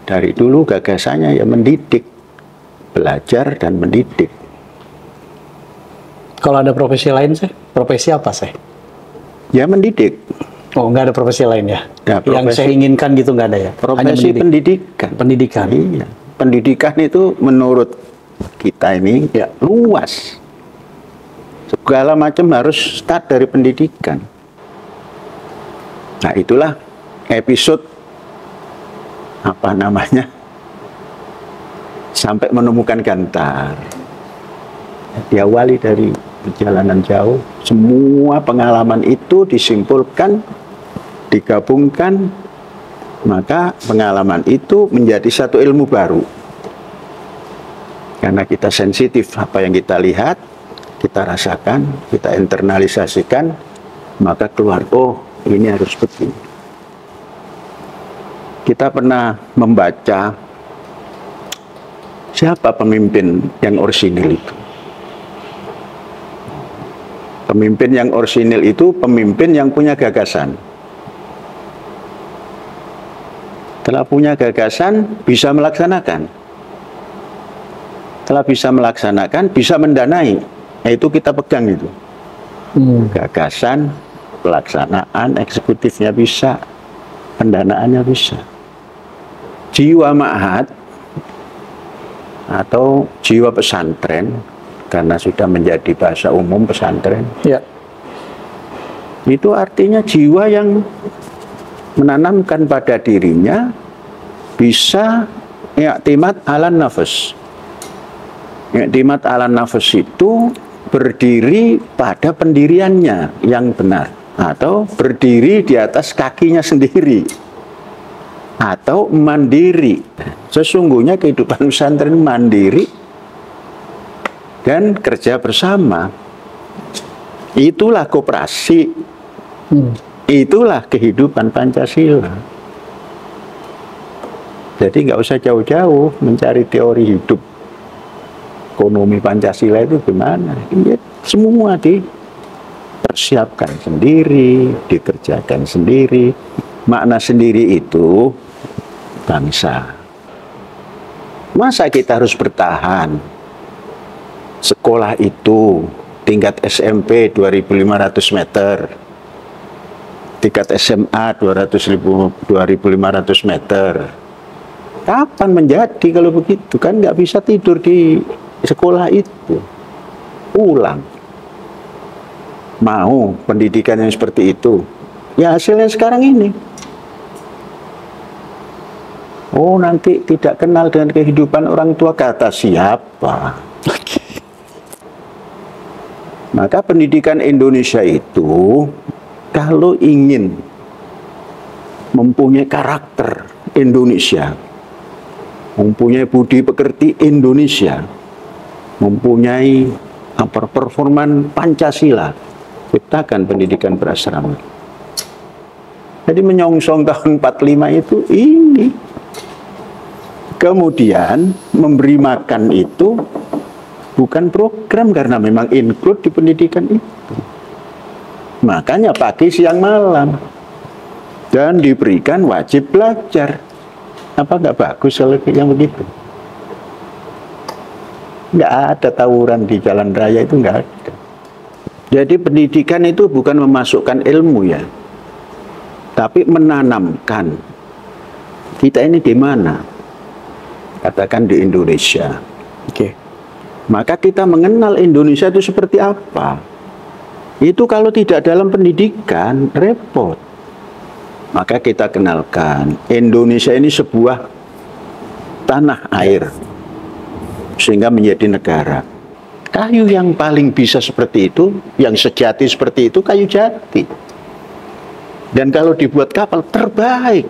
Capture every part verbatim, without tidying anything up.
Dari dulu gagasannya ya mendidik, belajar dan mendidik. Kalau ada profesi lain sih, profesi apa sih? Ya mendidik. Oh, nggak ada profesi lain ya? Ya, profesi, yang saya inginkan gitu nggak ada ya? Profesi pendidikan. Pendidikan. Iya. Pendidikan itu menurut kita ini ya luas. Segala macam harus start dari pendidikan. Nah, itulah episode apa namanya sampai menemukan Gantar. Diawali dari perjalanan jauh, semua pengalaman itu disimpulkan, digabungkan, maka pengalaman itu menjadi satu ilmu baru. Karena kita sensitif apa yang kita lihat, kita rasakan, kita internalisasikan, maka keluar, oh ini harus begini. Kita pernah membaca siapa pemimpin yang orsinil itu. Pemimpin yang orsinil itu pemimpin yang punya gagasan. Setelah punya gagasan, bisa melaksanakan. Setelah bisa melaksanakan, bisa mendanai. Nah, itu kita pegang itu. Hmm. Gagasan, pelaksanaan, eksekutifnya bisa, pendanaannya bisa. Jiwa ma'had atau jiwa pesantren, karena sudah menjadi bahasa umum pesantren, ya. Itu artinya jiwa yang menanamkan pada dirinya bisa i'timad ala nafas. I'timad ala nafas itu berdiri pada pendiriannya yang benar, atau berdiri di atas kakinya sendiri, atau mandiri. Sesungguhnya kehidupan pesantren mandiri dan kerja bersama. Itulah koperasi, hmm. itulah kehidupan Pancasila. Jadi nggak usah jauh-jauh mencari teori hidup ekonomi Pancasila itu gimana. Ya, semua dipersiapkan sendiri, dikerjakan sendiri. Makna sendiri itu bangsa. Masa kita harus bertahan? Sekolah itu tingkat S M P dua ribu lima ratus meter, tingkat S M A dua ribu lima ratus meter. Kapan menjadi kalau begitu? Kan nggak bisa tidur di sekolah itu. Pulang. Mau pendidikan yang seperti itu? Ya hasilnya sekarang ini. Oh, nanti tidak kenal dengan kehidupan orang tua, kata siapa? Maka pendidikan Indonesia itu kalau ingin mempunyai karakter Indonesia, mempunyai budi pekerti Indonesia, mempunyai apa, performan Pancasila, ciptakan pendidikan berasrama. Jadi menyongsong tahun empat puluh lima itu ini. Kemudian memberi makan itu bukan program, karena memang include di pendidikan itu. Makanya pagi, siang, malam. Dan diberikan wajib belajar. Apa nggak bagus kalau yang begitu? Nggak ada tawuran di jalan raya, itu nggak ada. Jadi pendidikan itu bukan memasukkan ilmu ya, tapi menanamkan. Kita ini di mana? Katakan di Indonesia. Oke. Okay. Maka kita mengenal Indonesia itu seperti apa. Itu kalau tidak dalam pendidikan, repot. Maka kita kenalkan, Indonesia ini sebuah tanah air, sehingga menjadi negara. Kayu yang paling bisa seperti itu, yang sejati seperti itu, kayu jati. Dan kalau dibuat kapal, terbaik.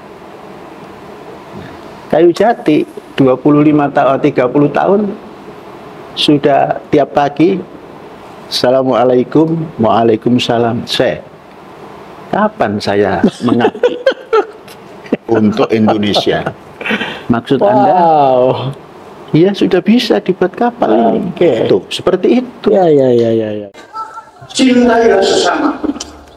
Kayu jati, dua puluh lima tahun, tiga puluh tahun, sudah tiap pagi, Assalamualaikum, Waalaikumsalam. Saya, kapan saya mengabdi untuk Indonesia? Maksud wow. Anda, iya sudah bisa dibuat kapal ini. Okay. Tuh, seperti itu. Ya, ya, ya, ya, ya. Cintailah sesama.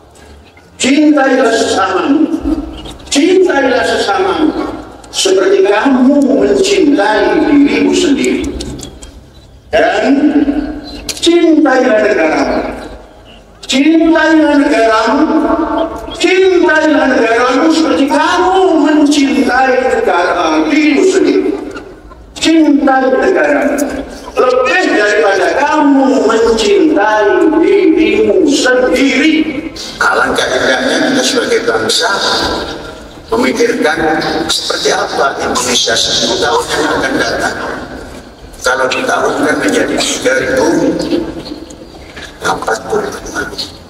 Cintailah sesama. Cintailah sesama. Seperti kamu mencintai dirimu sendiri. Dan cintailah negaramu. Cintailah negaramu. Cintailah negaramu seperti kamu mencintai negara dirimu sendiri. Cintai negaramu lebih daripada kamu mencintai dirimu sendiri. Alangkah indahnya kita sebagai bangsa memikirkan seperti apa Indonesia sepuluh tahun yang akan datang. Kalau ditahunkan menjadi tiga ribu empat puluh lima.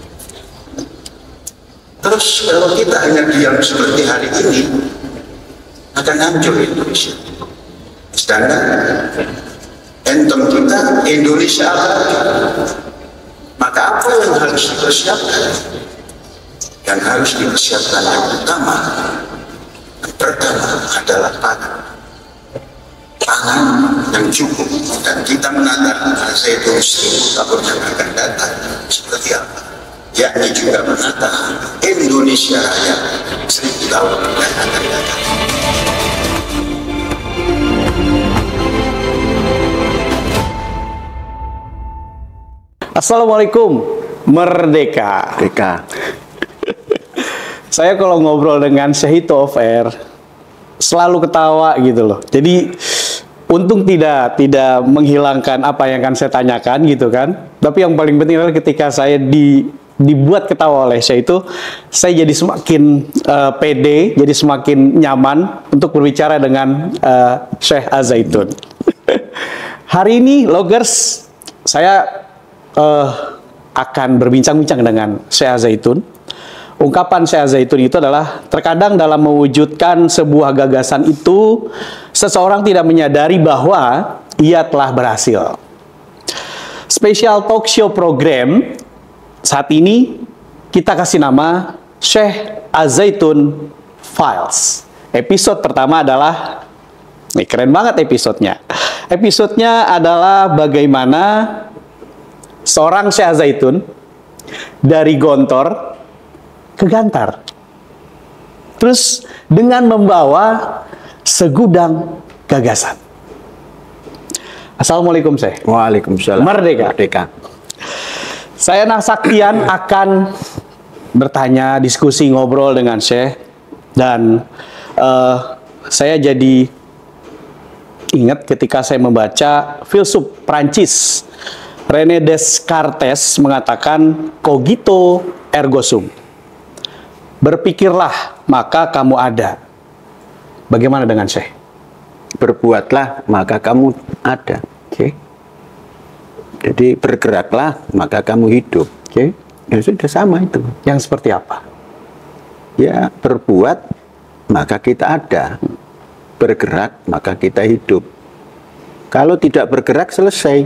Terus kalau kita hanya diam seperti hari ini, akan hancur Indonesia. Sedangkan anthem kita Indonesia abadi. Maka apa yang harus dipersiapkan? Yang harus dipersiapkan yang utama, yang pertama adalah pangan. Pangan yang cukup, dan kita menata Al-Zaitun seribu tahun yang akan datang seperti apa? Yakni juga menata Indonesia Raya seribu tahun yang akan datang. Assalamualaikum, Merdeka. Merdeka. Saya kalau ngobrol dengan Syekh itu off air selalu ketawa gitu loh. Jadi untung tidak tidak menghilangkan apa yang akan saya tanyakan gitu kan. Tapi yang paling penting adalah ketika saya di dibuat ketawa oleh Syekh itu, saya jadi semakin uh, pede, jadi semakin nyaman untuk berbicara dengan uh, Syekh Al-Zaitun. Hari ini Loggers, saya uh, akan berbincang-bincang dengan Syekh Al-Zaitun. Ungkapan Syekh Al-Zaitun itu adalah terkadang dalam mewujudkan sebuah gagasan itu seseorang tidak menyadari bahwa ia telah berhasil. Special talk show program saat ini kita kasih nama Syekh Al-Zaitun Files. Episode pertama adalah, nih keren banget episodenya. Episodenya adalah bagaimana seorang Syekh Al-Zaitun dari Gontor ke Gantar. Terus dengan membawa segudang gagasan. Assalamualaikum Syekh. Waalaikumsalam. Merdeka. Merdeka. Saya Nasaktian akan bertanya, diskusi, ngobrol dengan Syekh. Dan uh, saya jadi ingat ketika saya membaca filsuf Prancis René Descartes mengatakan cogito ergo sum. Berpikirlah, maka kamu ada. Bagaimana dengan Syekh? Berbuatlah, maka kamu ada. Oke. Okay. Jadi bergeraklah, maka kamu hidup. Oke. Okay. Ya sudah sama itu. Yang seperti apa? Ya, berbuat, maka kita ada. Bergerak, maka kita hidup. Kalau tidak bergerak, selesai.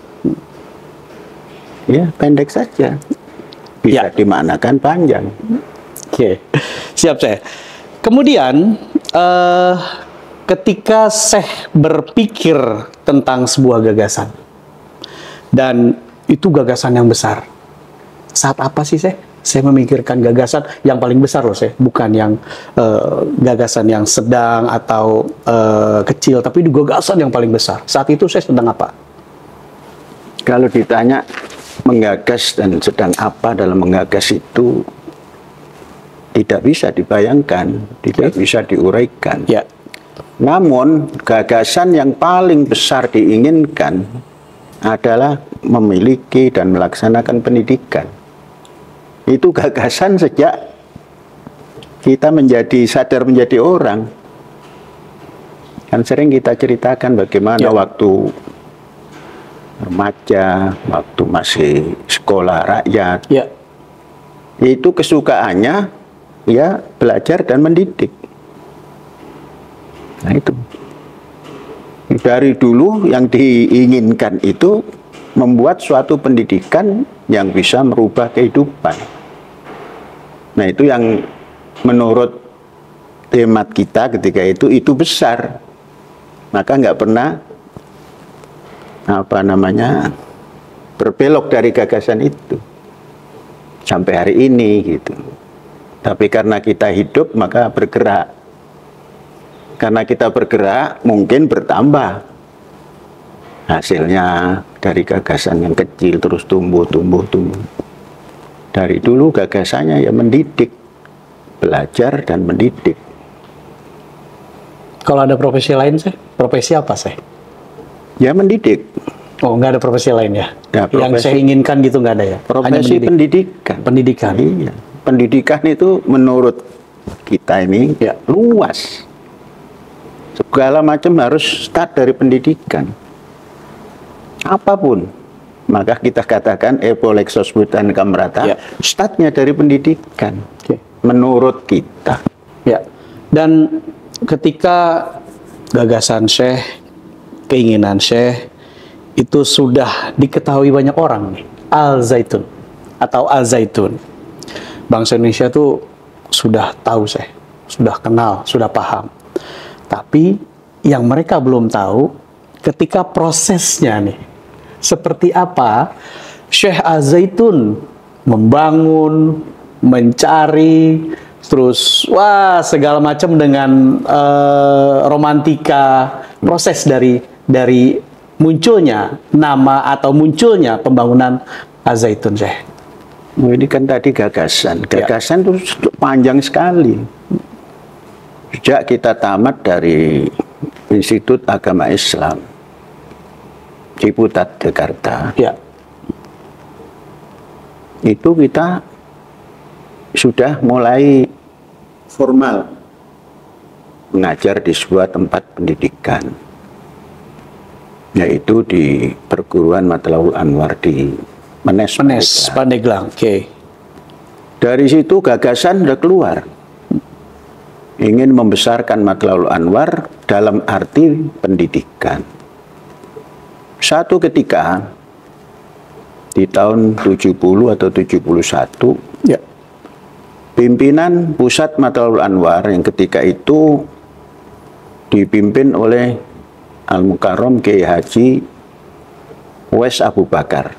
Ya, pendek saja. Bisa Ya. dimaknakan panjang. Oke, siap Syekh. Kemudian uh, ketika Syekh berpikir tentang sebuah gagasan, dan itu gagasan yang besar, saat apa sih Syekh? Saya memikirkan gagasan yang paling besar loh Syekh, bukan yang uh, gagasan yang sedang atau uh, kecil, tapi itu gagasan yang paling besar. Saat itu Syekh sedang apa? Kalau ditanya menggagas dan sedang apa dalam menggagas itu, tidak bisa dibayangkan, tidak bisa diuraikan. Ya. Namun gagasan yang paling besar diinginkan adalah memiliki dan melaksanakan pendidikan. Itu gagasan sejak kita menjadi sadar menjadi orang. Kan sering kita ceritakan bagaimana ya. waktu remaja, waktu masih sekolah rakyat, Ya. itu kesukaannya ya belajar dan mendidik. Nah itu dari dulu yang diinginkan itu membuat suatu pendidikan yang bisa merubah kehidupan. Nah itu yang menurut temat kita ketika itu itu besar, maka nggak pernah apa namanya berbelok dari gagasan itu sampai hari ini gitu. Tapi karena kita hidup, maka bergerak. Karena kita bergerak, mungkin bertambah hasilnya dari gagasan yang kecil terus tumbuh, tumbuh, tumbuh. Dari dulu gagasannya ya mendidik, belajar dan mendidik. Kalau ada profesi lain sih, profesi apa sih? Ya mendidik. Oh, nggak ada profesi lain ya? Ya, Yang profesi- saya inginkan gitu nggak ada ya? Hanya Profesi mendidik. pendidikan. Pendidikan. Iya. Pendidikan itu menurut kita ini Ya. luas. Segala macam harus start dari pendidikan. Apapun. Maka kita katakan epolexos butan kamrata, Ya. startnya dari pendidikan. Oke. Menurut kita. Ya. Dan ketika gagasan Syekh, keinginan Syekh itu sudah diketahui banyak orang nih, Al-Zaitun atau Al-Zaitun. Bangsa Indonesia tuh sudah tahu Syekh, sudah kenal, sudah paham. Tapi yang mereka belum tahu ketika prosesnya nih, seperti apa Syekh Al-Zaitun membangun, mencari, terus wah segala macam dengan eh, romantika proses dari dari munculnya nama atau munculnya pembangunan Al-Zaitun, Syekh. Oh, ini kan tadi gagasan. Ya. Gagasan itu panjang sekali. Sejak kita tamat dari Institut Agama Islam Ciputat, Jakarta, Ya, itu kita sudah mulai formal mengajar di sebuah tempat pendidikan, yaitu di Perguruan Matlaul Anwar di Menes. Menes, Pandeglang. Oke. Dari situ gagasan sudah keluar. Ingin membesarkan Matlaul Anwar dalam arti pendidikan. Satu ketika di tahun tujuh puluh atau tujuh puluh satu, Ya. pimpinan Pusat Matlaul Anwar yang ketika itu dipimpin oleh Al-Mukarram Kiai Haji Uwais Abu Bakar.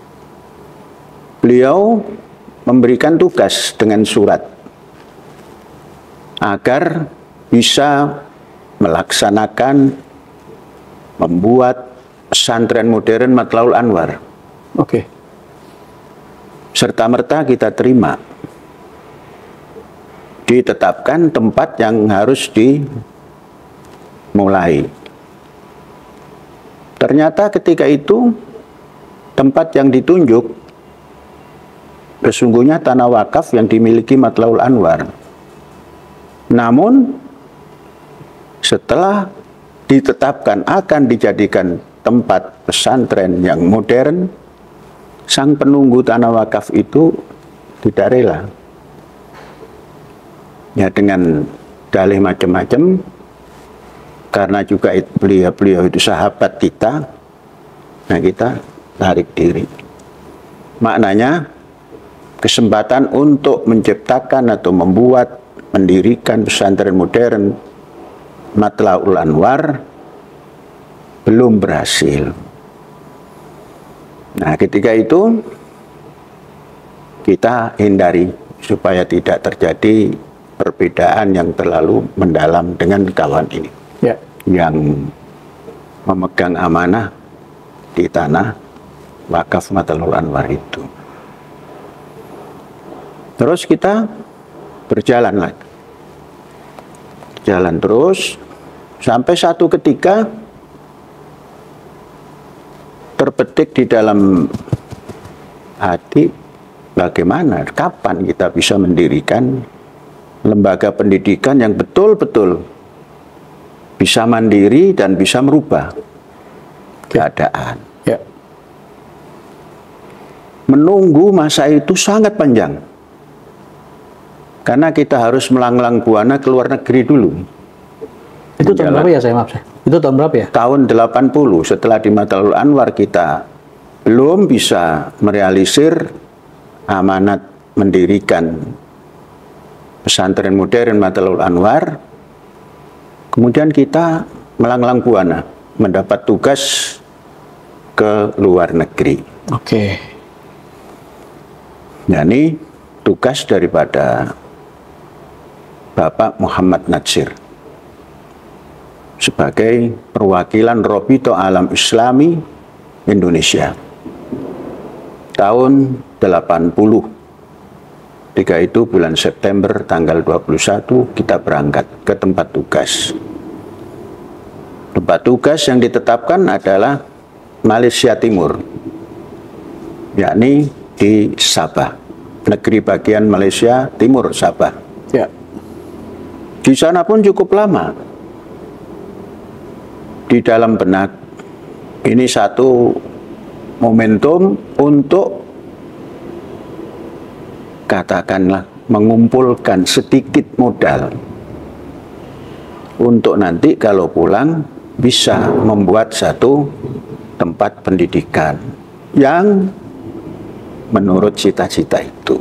Beliau memberikan tugas dengan surat agar bisa melaksanakan membuat pesantren modern Matlaul Anwar. Oke. Serta-merta kita terima. Ditetapkan tempat yang harus dimulai. Ternyata ketika itu tempat yang ditunjuk sesungguhnya tanah wakaf yang dimiliki Matlaul Anwar. Namun setelah ditetapkan akan dijadikan tempat pesantren yang modern, sang penunggu tanah wakaf itu tidak rela. Ya, dengan dalih macam-macam, karena juga beliau-beliau itu sahabat kita, nah kita tarik diri. Maknanya kesempatan untuk menciptakan atau membuat, mendirikan pesantren modern Matlaul Anwar belum berhasil. Nah, ketika itu kita hindari supaya tidak terjadi perbedaan yang terlalu mendalam dengan kawan ini. Ya. Yang memegang amanah di tanah wakaf Matlaul Anwar itu. Terus kita berjalan lagi. Jalan terus sampai satu ketika terbetik di dalam hati bagaimana, kapan kita bisa mendirikan lembaga pendidikan yang betul-betul bisa mandiri dan bisa merubah keadaan. Ya. Menunggu masa itu sangat panjang. Karena kita harus melanglang buana ke luar negeri dulu. Itu tahun berapa ya, saya maaf saya? Itu tahun berapa ya? Tahun delapan puluh setelah di Matlaul Anwar kita belum bisa merealisir amanat mendirikan pesantren modern Matlaul Anwar. Kemudian kita melanglang buana mendapat tugas ke luar negeri. Oke. Nah, ini tugas daripada Bapak Muhammad Natsir. sebagai perwakilan Robito Alam Islami Indonesia. Tahun delapan puluh. Ketika itu bulan September tanggal dua puluh satu kita berangkat ke tempat tugas. Tempat tugas yang ditetapkan adalah Malaysia Timur, yakni di Sabah, negeri bagian Malaysia Timur, Sabah. Ya. Di sana pun cukup lama. Di dalam benak ini satu momentum untuk katakanlah mengumpulkan sedikit modal untuk nanti kalau pulang bisa membuat satu tempat pendidikan yang menurut cita-cita itu.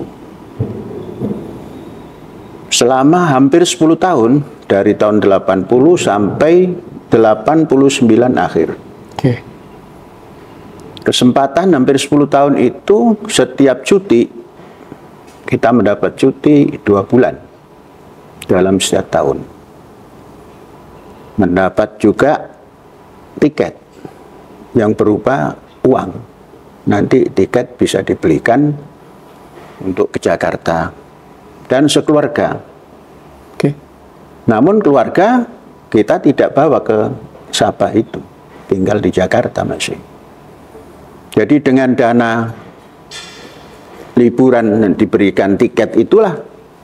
Selama hampir sepuluh tahun, dari tahun delapan puluh sampai delapan puluh sembilan akhir. Oke. Kesempatan hampir sepuluh tahun itu setiap cuti kita mendapat cuti dua bulan dalam setiap tahun. Mendapat juga tiket yang berupa uang. Nanti tiket bisa dibelikan untuk ke Jakarta dan sekeluarga. Oke. Namun keluarga kita tidak bawa ke Sabah itu, tinggal di Jakarta masih. Jadi dengan dana liburan dan diberikan tiket itulah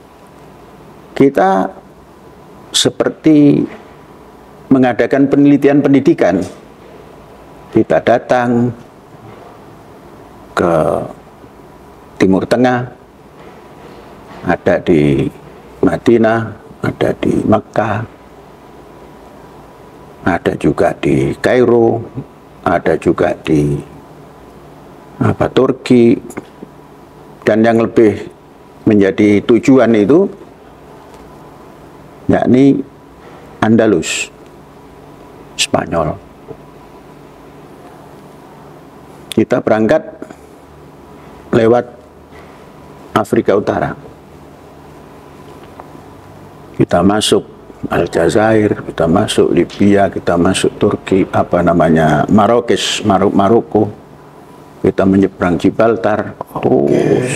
kita seperti mengadakan penelitian pendidikan. Kita datang ke Timur Tengah, ada di Madinah, ada di Mekah, ada juga di Kairo, ada juga di apa, Turki, dan yang lebih menjadi tujuan itu yakni Andalus, Spanyol. Kita berangkat lewat Afrika Utara. Kita masuk Aljazair, kita masuk Libya, kita masuk Turki, apa namanya, Marrakesh, Marok, Maroko. Kita menyeberang Gibraltar. Oh,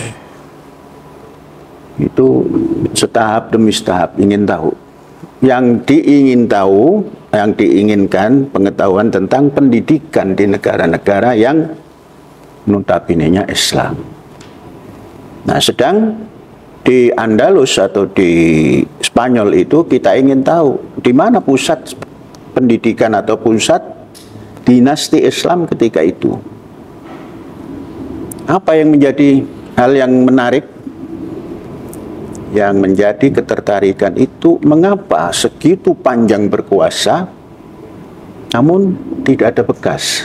itu setahap demi setahap ingin tahu. Yang diingin tahu, yang diinginkan pengetahuan tentang pendidikan di negara-negara yang notabene-nya Islam. Nah, sedang di Andalus atau di Spanyol itu kita ingin tahu di mana pusat pendidikan atau pusat dinasti Islam ketika itu. Apa yang menjadi hal yang menarik, yang menjadi ketertarikan itu, mengapa segitu panjang berkuasa namun tidak ada bekas.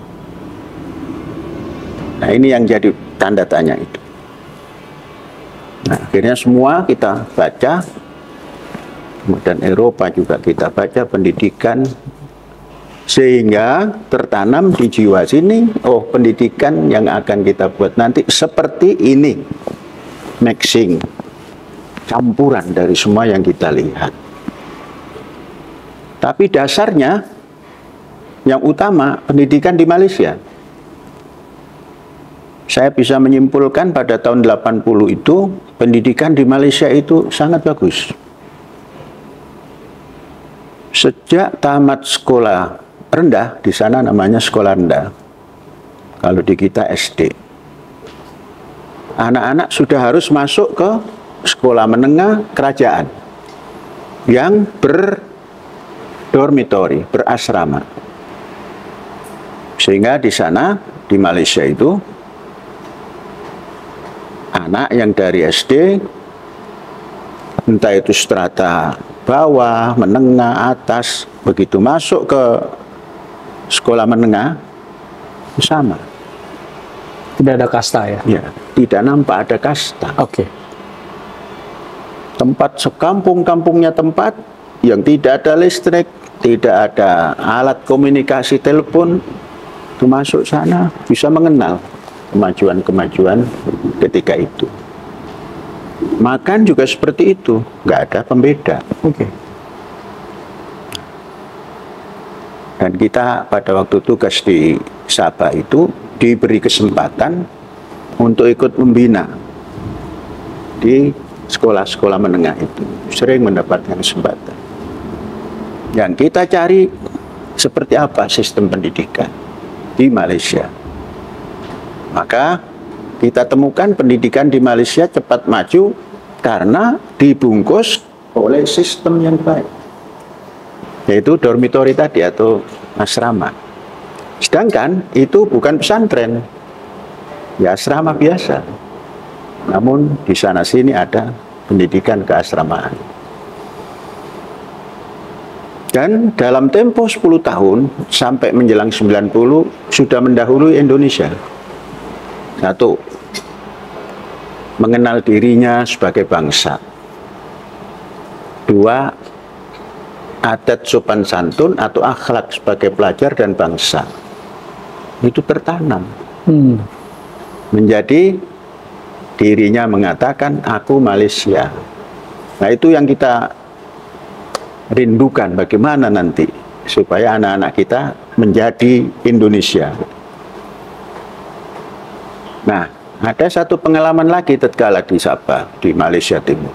Nah, ini yang jadi tanda tanya itu. Nah, akhirnya semua kita baca, kemudian Eropa juga kita baca pendidikan, sehingga tertanam di jiwa sini, oh, pendidikan yang akan kita buat nanti seperti ini, mixing, campuran dari semua yang kita lihat. Tapi dasarnya yang utama pendidikan di Malaysia. Saya bisa menyimpulkan pada tahun delapan puluh itu pendidikan di Malaysia itu sangat bagus. Sejak tamat sekolah rendah, di sana namanya sekolah rendah, kalau di kita S D, anak-anak sudah harus masuk ke sekolah menengah kerajaan yang berdormitori, berasrama. Sehingga di sana, di Malaysia itu, anak yang dari S D, entah itu strata bawah, menengah, atas, begitu masuk ke sekolah menengah, sama. Tidak ada kasta ya? Ya, tidak nampak ada kasta. Oke. Tempat sekampung-kampungnya tempat yang tidak ada listrik, tidak ada alat komunikasi telepon, itu masuk sana bisa mengenal kemajuan-kemajuan ketika itu. Makan juga seperti itu, nggak ada pembeda. Oke. Dan kita pada waktu tugas di Sabah itu diberi kesempatan untuk ikut membina di sekolah-sekolah menengah itu. Sering mendapatkan kesempatan. Yang kita cari seperti apa sistem pendidikan di Malaysia. Maka kita temukan pendidikan di Malaysia cepat maju karena dibungkus oleh sistem yang baik, yaitu dormitori tadi atau asrama. Sedangkan itu bukan pesantren, ya asrama biasa. Namun di sana sini ada pendidikan keasramaan. Dan dalam tempo sepuluh tahun sampai menjelang sembilan puluh sudah mendahului Indonesia. Satu, mengenal dirinya sebagai bangsa. Dua, adat sopan santun atau akhlak sebagai pelajar dan bangsa. Itu tertanam. Hmm. Menjadi dirinya mengatakan, aku Malaysia. Nah itu yang kita rindukan, bagaimana nanti supaya anak-anak kita menjadi Indonesia. Nah, ada satu pengalaman lagi tatkala di Sabah, di Malaysia Timur.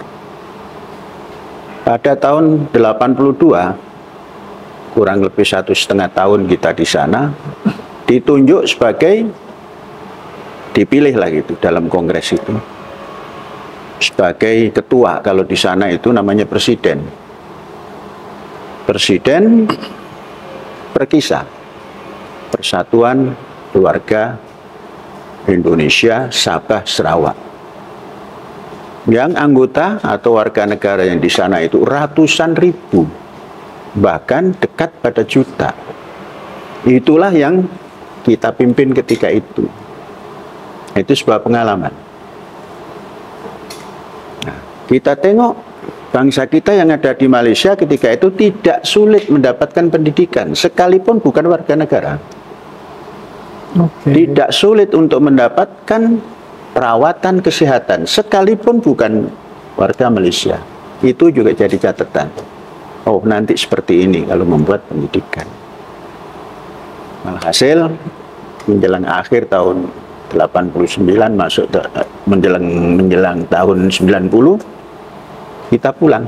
Pada tahun delapan puluh dua, kurang lebih satu setengah tahun kita di sana, ditunjuk sebagai, dipilih lagi itu dalam kongres itu, sebagai ketua. Kalau di sana itu namanya presiden. Presiden Perkisah, Persatuan Keluarga Indonesia Sabah Sarawak. Yang anggota atau warga negara yang di sana itu ratusan ribu, bahkan dekat pada juta. Itulah yang kita pimpin ketika itu. Itu sebuah pengalaman. Nah, kita tengok bangsa kita yang ada di Malaysia ketika itu tidak sulit mendapatkan pendidikan, sekalipun bukan warga negara. Okay. Tidak sulit untuk mendapatkan perawatan kesehatan, sekalipun bukan warga Malaysia. Itu juga jadi catatan. Oh, nanti seperti ini kalau membuat pendidikan. Alhasil, menjelang akhir tahun delapan puluh sembilan, masuk menjelang, menjelang tahun sembilan puluh, kita pulang.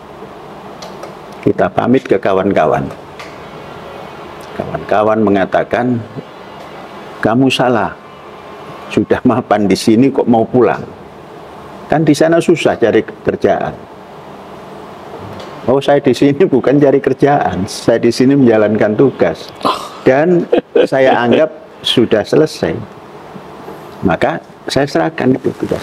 Kita pamit ke kawan-kawan. Kawan-kawan mengatakan, kamu salah. Sudah mapan di sini kok mau pulang? Kan di sana susah cari kerjaan. Oh, saya di sini bukan cari kerjaan, saya di sini menjalankan tugas. Dan saya anggap sudah selesai. Maka saya serahkan itu tugas.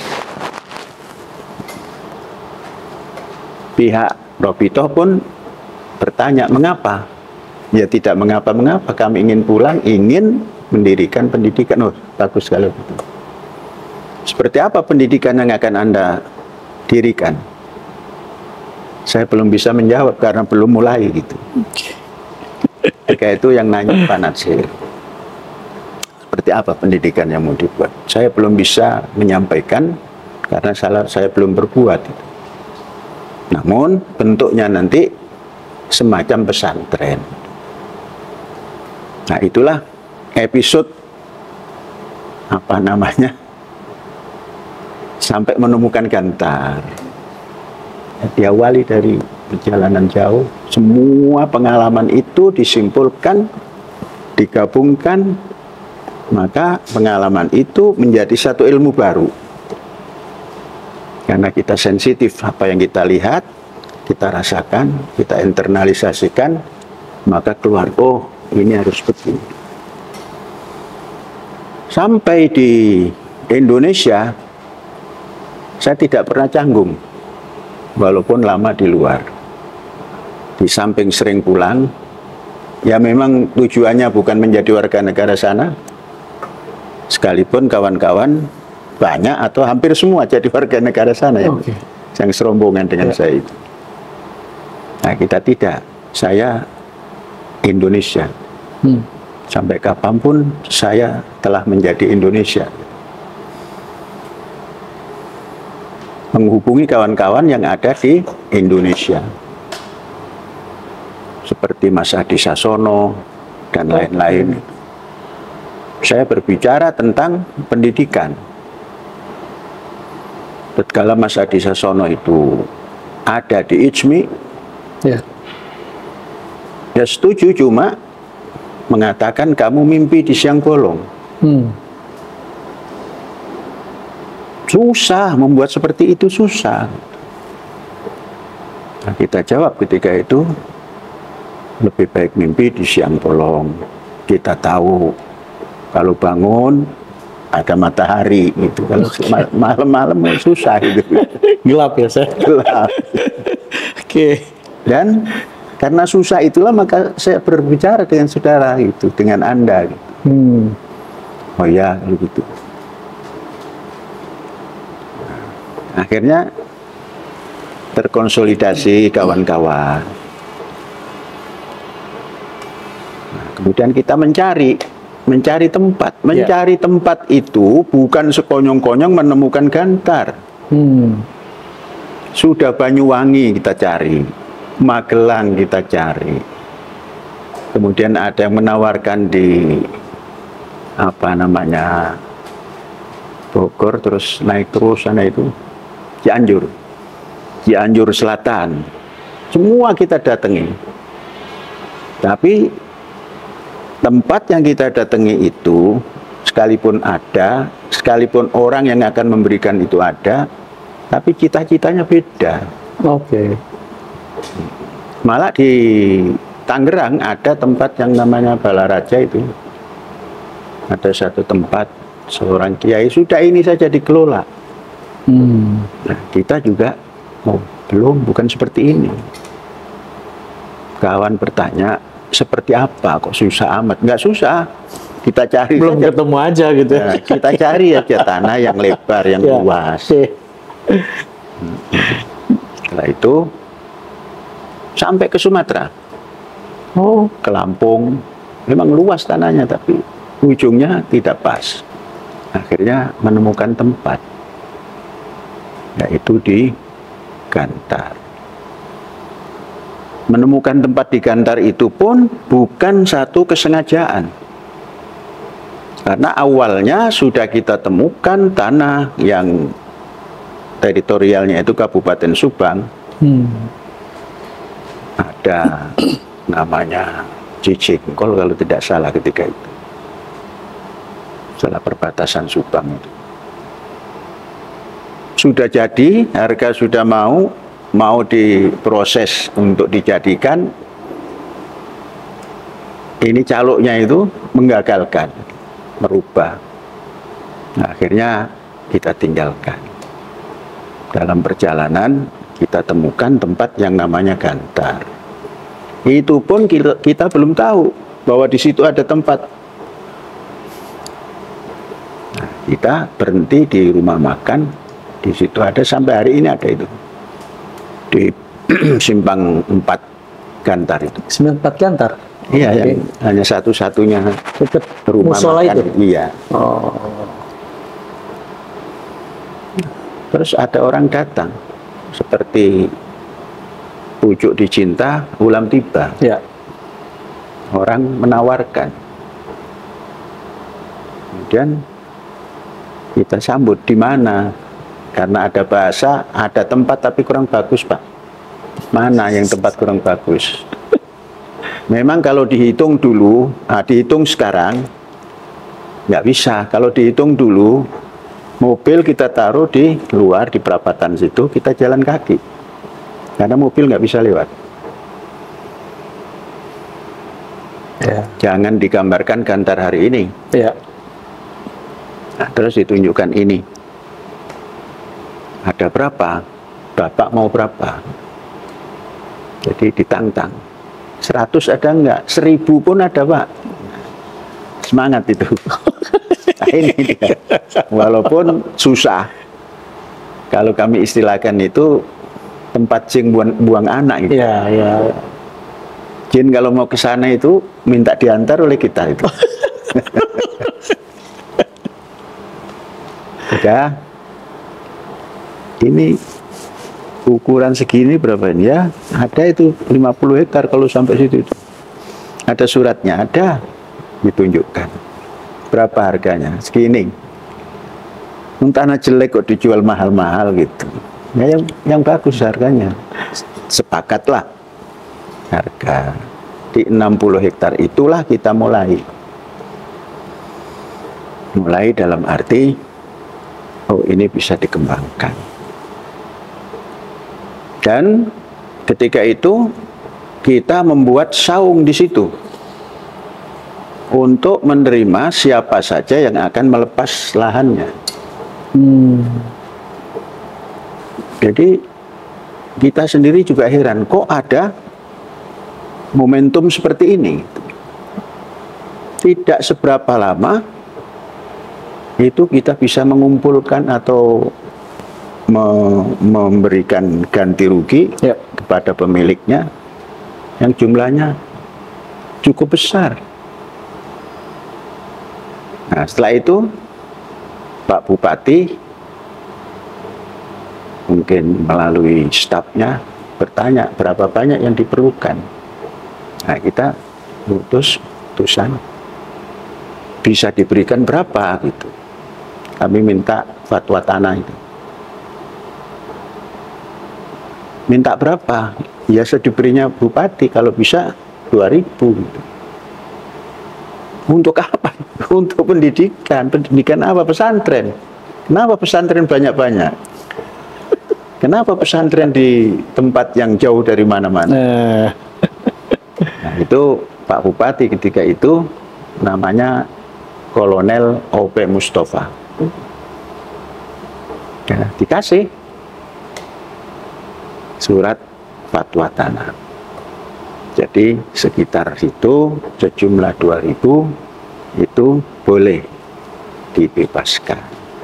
Pihak Robitoh pun bertanya, mengapa? Ya tidak mengapa-mengapa, kami ingin pulang, ingin mendirikan pendidikan. Oh, bagus sekali. Seperti apa pendidikan yang akan Anda dirikan? Saya belum bisa menjawab karena belum mulai gitu. Ketika itu yang nanya Pak Natsir, seperti apa pendidikan yang mau dibuat? Saya belum bisa menyampaikan karena salah, saya belum berbuat. Gitu. Namun bentuknya nanti semacam pesantren. Nah itulah episode apa namanya sampai menemukan Gantar. Diawali dari perjalanan jauh, semua pengalaman itu disimpulkan, digabungkan, maka pengalaman itu menjadi satu ilmu baru. Karena kita sensitif apa yang kita lihat, kita rasakan, kita internalisasikan, maka keluar, oh ini harus begini. Sampai di Indonesia, saya tidak pernah canggung, walaupun lama di luar. Di samping sering pulang, ya memang tujuannya bukan menjadi warga negara sana, sekalipun kawan-kawan banyak atau hampir semua jadi warga negara sana, okay, yang serombongan dengan ya. Saya itu. Nah kita tidak, saya Indonesia. Hmm. Sampai kapanpun saya telah menjadi Indonesia. Menghubungi kawan-kawan yang ada di Indonesia. Seperti Mas Adi Sasono, dan lain-lain. Saya berbicara tentang pendidikan. Tatkala Mas Adi Sasono itu ada di I J M I, Ya. ya setuju, cuma mengatakan kamu mimpi di siang bolong. Hmm. Susah, membuat seperti itu susah. Nah, kita jawab ketika itu, lebih baik mimpi di siang bolong. Kita tahu kalau bangun ada matahari gitu. Kalau malam-malam susah gitu. Gelap ya saya. Gelap. Oke. Dan karena susah itulah maka saya berbicara dengan saudara gitu, dengan Anda gitu. Hmm. Oh ya, gitu. Akhirnya terkonsolidasi kawan-kawan. Nah, kemudian kita mencari, mencari tempat. Mencari yeah. tempat itu bukan sekonyong-konyong menemukan Gantar. Hmm. Sudah Banyuwangi kita cari, Magelang kita cari. Kemudian ada yang menawarkan di apa namanya Bogor, terus naik terus sana itu Cianjur, Cianjur Selatan, semua kita datangi. Tapi tempat yang kita datangi itu, sekalipun ada, sekalipun orang yang akan memberikan itu ada, tapi cita-citanya beda. Oke. Malah di Tangerang ada tempat yang namanya Balaraja itu, ada satu tempat seorang kiai sudah ini saja dikelola. Hmm. Nah, kita juga oh, belum, bukan seperti ini. Kawan bertanya, seperti apa kok susah amat? Nggak susah, kita cari belum saja. ketemu aja gitu. Nah, kita cari aja tanah yang lebar, yang ya. luas. Setelah itu sampai ke Sumatera, oh, ke Lampung, memang luas tanahnya, tapi ujungnya tidak pas. Akhirnya menemukan tempat, yaitu di Gantar. Menemukan tempat di Gantar itu pun bukan satu kesengajaan, karena awalnya sudah kita temukan tanah yang teritorialnya itu Kabupaten Subang. hmm. Ada namanya Cijengkol kalau tidak salah ketika itu, salah perbatasan Subang itu. Sudah jadi, harga sudah mau, mau diproses untuk dijadikan. Ini caluknya itu menggagalkan, merubah. Nah, akhirnya kita tinggalkan. Dalam perjalanan kita temukan tempat yang namanya Gantar. Itu pun kita, kita belum tahu bahwa di situ ada tempat. Nah, kita berhenti di rumah makan. Di situ ada, sampai hari ini ada itu, di Simpang empat Gantar itu. Simpang empat Gantar? Iya, okay. Yang hanya satu-satunya rumah musola makan itu? Iya. Oh. Terus ada orang datang, seperti pucuk dicinta, ulam tiba. Ya. Orang menawarkan. Kemudian kita sambut, di mana? Karena ada bahasa, ada tempat tapi kurang bagus, Pak. Mana yang tempat kurang bagus? Memang kalau dihitung dulu, nah dihitung sekarang, nggak bisa. Kalau dihitung dulu, mobil kita taruh di luar, di perapatan situ, kita jalan kaki. Karena mobil nggak bisa lewat. Ya. Jangan digambarkan Gantar hari ini. Ya. Nah, terus ditunjukkan ini. Ada berapa? Bapak mau berapa? Jadi ditantang. Seratus ada enggak? Seribu pun ada, Pak. Semangat itu. Nah, ini dia. Walaupun susah. Kalau kami istilahkan itu tempat jin buang, buang anak gitu. Iya, iya. Jin kalau mau ke sana itu minta diantar oleh kita itu. Udah. Ini ukuran segini berapa ini ya? Ada itu lima puluh hektar kalau sampai situ itu. Ada suratnya, ada, ditunjukkan. Berapa harganya? Segini. Tanah jelek kok dijual mahal-mahal gitu. Ya, yang yang bagus harganya. Sepakatlah harga di enam puluh hektar itulah kita mulai. Mulai dalam arti, oh ini bisa dikembangkan. Dan ketika itu kita membuat saung di situ untuk menerima siapa saja yang akan melepas lahannya. Hmm. Jadi kita sendiri juga heran, kok ada momentum seperti ini. Tidak seberapa lama itu kita bisa mengumpulkan atau me memberikan ganti rugi ya. kepada pemiliknya yang jumlahnya cukup besar. Nah, setelah itu Pak Bupati mungkin melalui stafnya bertanya berapa banyak yang diperlukan. Nah, kita putus putusan bisa diberikan berapa gitu. Kami minta fatwa tanah itu. Minta berapa? Ya sediberinya Bupati, kalau bisa dua ribu gitu. Untuk apa? Untuk pendidikan. Pendidikan apa? Pesantren. Kenapa pesantren banyak-banyak? Kenapa pesantren di tempat yang jauh dari mana-mana? Nah, itu Pak Bupati ketika itu namanya Kolonel O P Mustafa. Ya, dikasih surat fatwa tanah. Jadi sekitar itu sejumlah dua ribu itu boleh dibebaskan.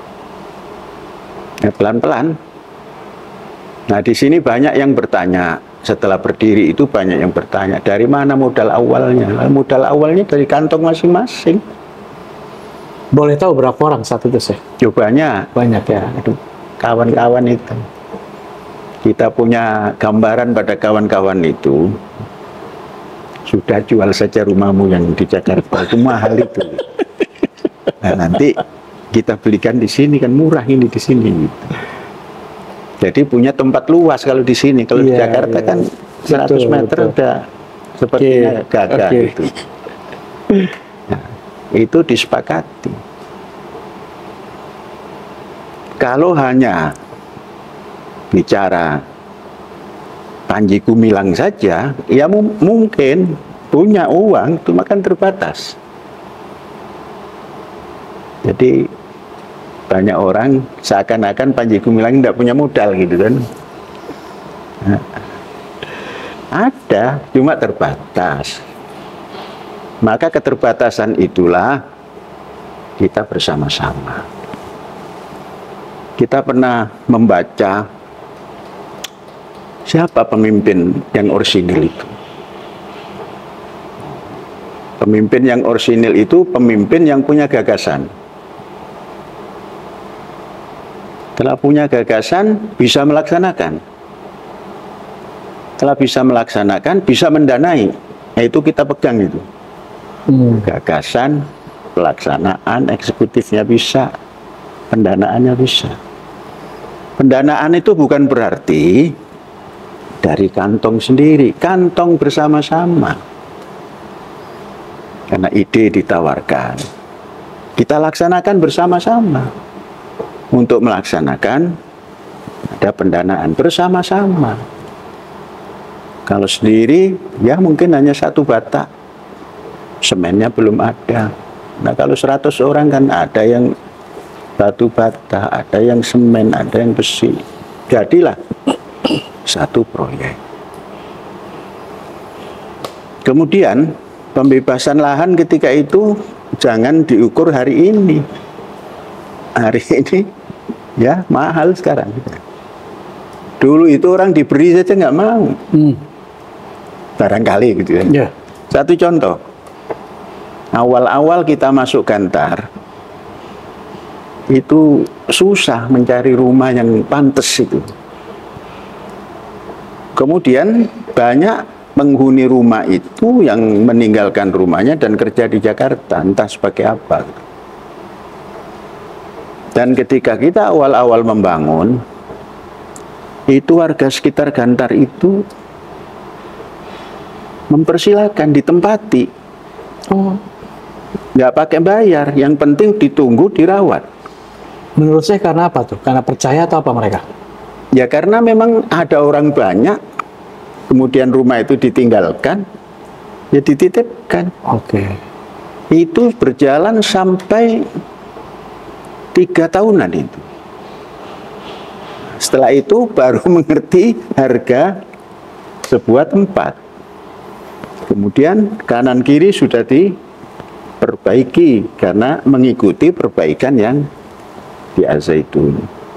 Ya, pelan-pelan. Nah, di sini banyak yang bertanya, setelah berdiri itu banyak yang bertanya, dari mana modal awalnya? Modal awalnya dari kantong masing-masing. Boleh tahu berapa orang saat itu, Syekh? Ya, banyak. Banyak ya. Kawan-kawan itu. Kita punya gambaran pada kawan-kawan itu. Sudah jual saja rumahmu yang di Jakarta, itu mahal itu. Nah, nanti kita belikan di sini kan murah ini di sini. Gitu. Jadi punya tempat luas kalau di sini. Kalau yeah, di Jakarta yeah. kan seratus meter betul. Udah sepertinya okay. gagah okay. gitu. Nah, itu disepakati. Kalau hanya bicara Panji Gumilang saja, ya mungkin punya uang, cuma kan terbatas. Jadi banyak orang seakan-akan Panji Gumilang tidak punya modal gitu kan. Nah, ada, cuma terbatas. Maka keterbatasan itulah kita bersama-sama. Kita pernah membaca siapa pemimpin yang orsinil itu. Pemimpin yang orsinil itu pemimpin yang punya gagasan. Setelah punya gagasan, bisa melaksanakan. Setelah bisa melaksanakan, bisa mendanai. Nah, itu kita pegang itu. Hmm. Gagasan, pelaksanaan, eksekutifnya bisa, pendanaannya bisa. Pendanaan itu bukan berarti dari kantong sendiri, kantong bersama-sama. Karena ide ditawarkan, kita laksanakan bersama-sama. Untuk melaksanakan, ada pendanaan bersama-sama. Kalau sendiri, ya mungkin hanya satu batak. Semennya belum ada. Nah, kalau seratus orang kan ada yang batu bata, ada yang semen, ada yang besi. Jadilah satu proyek. Kemudian pembebasan lahan ketika itu jangan diukur hari ini. Hari ini ya mahal sekarang. Dulu itu orang diberi saja nggak mau. Hmm. Barangkali gitu ya. Yeah. Satu contoh. Awal-awal kita masuk Gantar, itu susah mencari rumah yang pantas itu. Kemudian banyak penghuni rumah itu yang meninggalkan rumahnya dan kerja di Jakarta, entah sebagai apa. Dan ketika kita awal-awal membangun, itu warga sekitar Gantar itu mempersilahkan ditempati. Oh. Nggak pakai bayar, yang penting ditunggu, dirawat. Menurut saya karena apa tuh? Karena percaya atau apa mereka? Ya karena memang ada orang banyak, kemudian rumah itu ditinggalkan, ya dititipkan. Oke. Itu berjalan sampai tiga tahunan itu. Setelah itu baru mengerti harga sebuah tempat. Kemudian kanan kiri sudah diperbaiki karena mengikuti perbaikan yang di Al-Zaitun.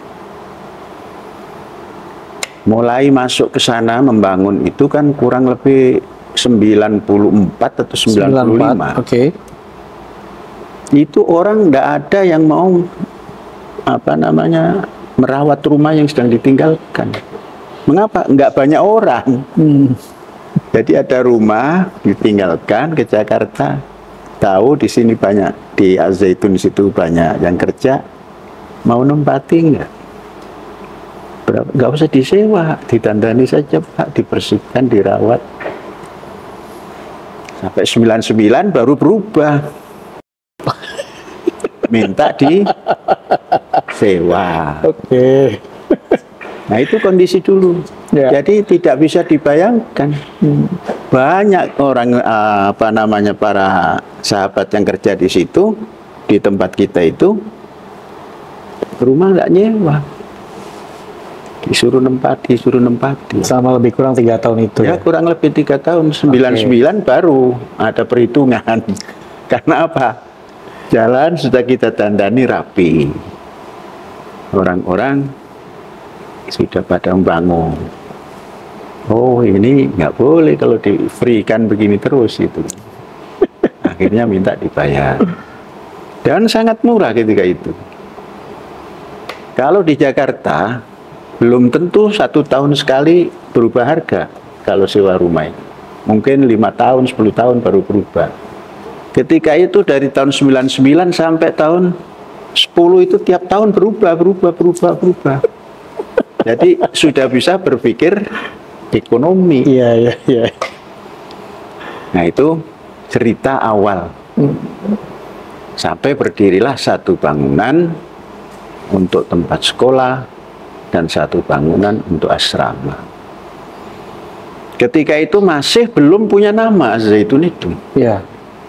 Mulai masuk ke sana membangun itu kan kurang lebih sembilan puluh empat atau sembilan puluh lima. Oke. Okay. Itu orang tidak ada yang mau apa namanya merawat rumah yang sedang ditinggalkan. Mengapa? Enggak banyak orang. Hmm. Jadi ada rumah ditinggalkan ke Jakarta. Tahu di sini banyak, di Al-Zaitun situ banyak yang kerja, mau nempati enggak? Enggak usah disewa, ditandani saja Pak, dibersihkan, dirawat. Sampai sembilan puluh sembilan baru berubah. Minta di sewa. Oke. Okay. Nah itu kondisi dulu. Ya. Jadi tidak bisa dibayangkan. Hmm. Banyak orang uh, apa namanya para sahabat yang kerja di situ, di tempat kita itu, rumah nggak nyewa, disuruh nempati, disuruh nempati. Selama lebih kurang tiga tahun itu. Ya, ya? Kurang lebih tiga tahun. sembilan puluh sembilan okay. Baru ada perhitungan. Karena apa? Jalan sudah kita dandani rapi. Orang-orang sudah pada membangun. Oh ini nggak boleh kalau di-free-kan begini terus itu. Akhirnya minta dibayar. Dan sangat murah ketika itu. Kalau di Jakarta, belum tentu satu tahun sekali berubah harga kalau sewa rumah ini. Mungkin lima tahun, sepuluh tahun baru berubah. Ketika itu dari tahun sembilan puluh sembilan sampai tahun sepuluh itu tiap tahun berubah, berubah, berubah, berubah. Jadi sudah bisa berpikir ekonomi. Iya, iya, iya. Nah itu cerita awal. Sampai berdirilah satu bangunan untuk tempat sekolah dan satu bangunan untuk asrama. Ketika itu masih belum punya nama Zaitun itu. Iya.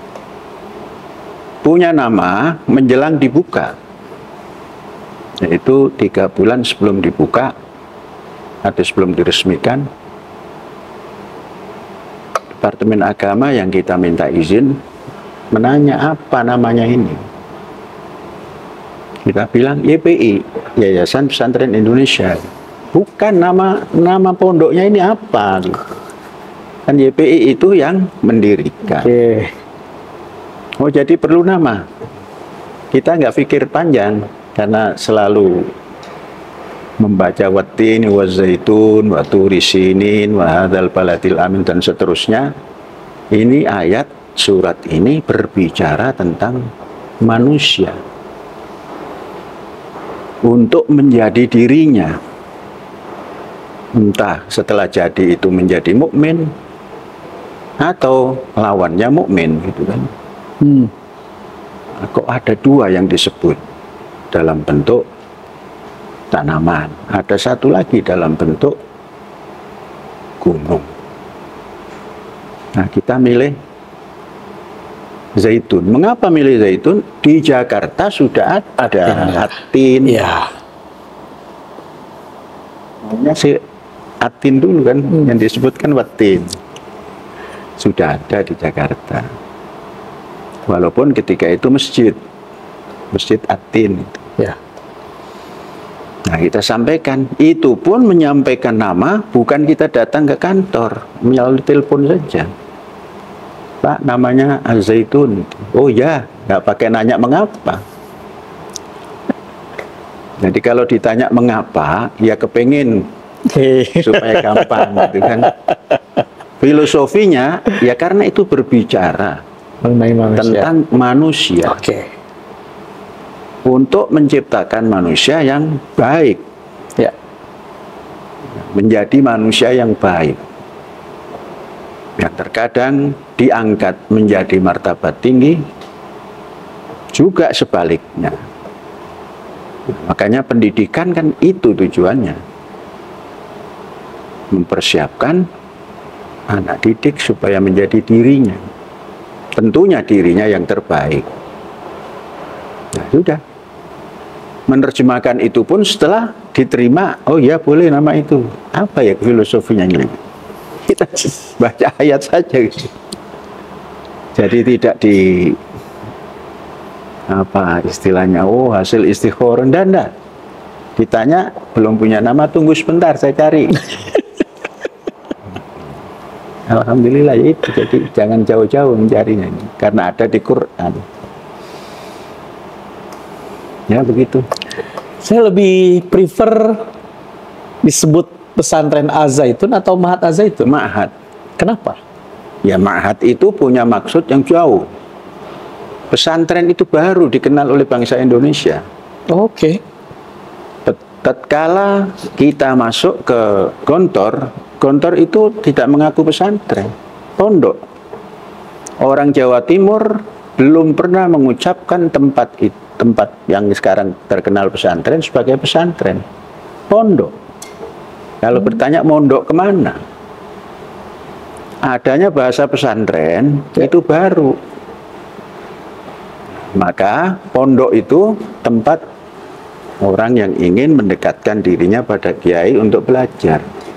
Punya nama menjelang dibuka, yaitu tiga bulan sebelum dibuka atau sebelum diresmikan, Departemen Agama yang kita minta izin menanya apa namanya ini. Kita bilang Y P I, Yayasan Pesantren Indonesia. Bukan nama nama pondoknya ini apa? Kan Y P I itu yang mendirikan. Okay. Oh jadi perlu nama. Kita nggak pikir panjang karena selalu membaca wattin, wazaitun, waturi sinin, wahadal baladil amin dan seterusnya. Ini ayat surat ini berbicara tentang manusia untuk menjadi dirinya. Entah setelah jadi itu menjadi mukmin atau lawannya mukmin gitu kan. Hmm. Kok ada dua yang disebut dalam bentuk tanaman, ada satu lagi dalam bentuk gunung. Nah kita milih zaitun. Mengapa milih zaitun? Di Jakarta sudah ada atin. Ya. Maunya si atin dulu kan, hmm. yang disebutkan watin. Sudah ada di Jakarta. Walaupun ketika itu masjid, masjid Atin. Ya. Nah kita sampaikan, itu pun menyampaikan nama, bukan kita datang ke kantor, melalui telepon saja. Pak, namanya Al-Zaitun. Oh ya, nggak pakai nanya mengapa. Jadi kalau ditanya mengapa, ya kepengin supaya gampang, gitu kan. Filosofinya ya karena itu berbicara Mengenai manusia. tentang manusia. Oke. Untuk menciptakan manusia yang baik, Ya. menjadi manusia yang baik, yang terkadang diangkat menjadi martabat tinggi, juga sebaliknya. Makanya pendidikan kan itu tujuannya, mempersiapkan anak didik supaya menjadi dirinya, tentunya dirinya yang terbaik. Nah, sudah. Menerjemahkan itu pun setelah diterima, oh ya boleh nama itu. Apa ya filosofinya ini? Kita baca ayat saja gitu. Jadi tidak di apa istilahnya, oh hasil istikharah, enggak, enggak. Ditanya, belum punya nama, tunggu sebentar saya cari. Alhamdulillah ya itu, jadi jangan jauh-jauh mencarinya ini, karena ada di Quran. Ya begitu. Saya lebih prefer disebut pesantren Az-Zaitun atau Ma'had Az-Zaitun. Ma'had. Kenapa? Ya ma'had itu punya maksud yang jauh. Pesantren itu baru dikenal oleh bangsa Indonesia. Oke. Tatkala kita masuk ke Gontor, Gontor itu tidak mengaku pesantren, pondok. Orang Jawa Timur belum pernah mengucapkan tempat itu, tempat yang sekarang terkenal pesantren sebagai pesantren, pondok. Kalau hmm. bertanya mondok kemana? Adanya bahasa pesantren ya. Itu baru. Maka pondok itu tempat orang yang ingin mendekatkan dirinya pada kiai untuk belajar.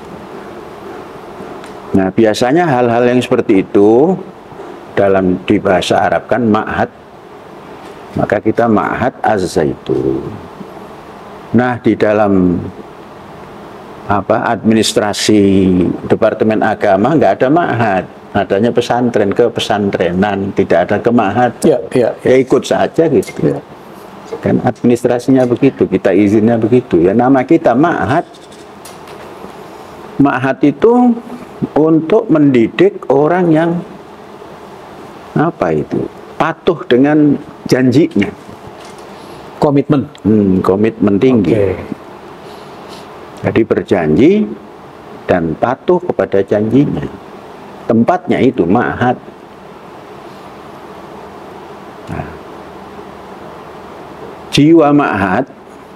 Nah, biasanya hal-hal yang seperti itu dalam di bahasa Arab kan ma'had. Maka kita Ma'had Az-Zaitun. Nah, di dalam apa administrasi Departemen Agama nggak ada ma'had. Adanya pesantren, ke pesantrenan, tidak ada ke ma'had. Ya, ya, ya. Ya ikut saja gitu. Ya. Kan administrasinya begitu, kita izinnya begitu. Ya nama kita Ma'had. Ma'had itu untuk mendidik orang yang apa itu? Patuh dengan janjinya. Komitmen. Hmm, komitmen tinggi. Okay. Jadi berjanji dan patuh kepada janjinya. Tempatnya itu Ma'had. Nah, jiwa Ma'had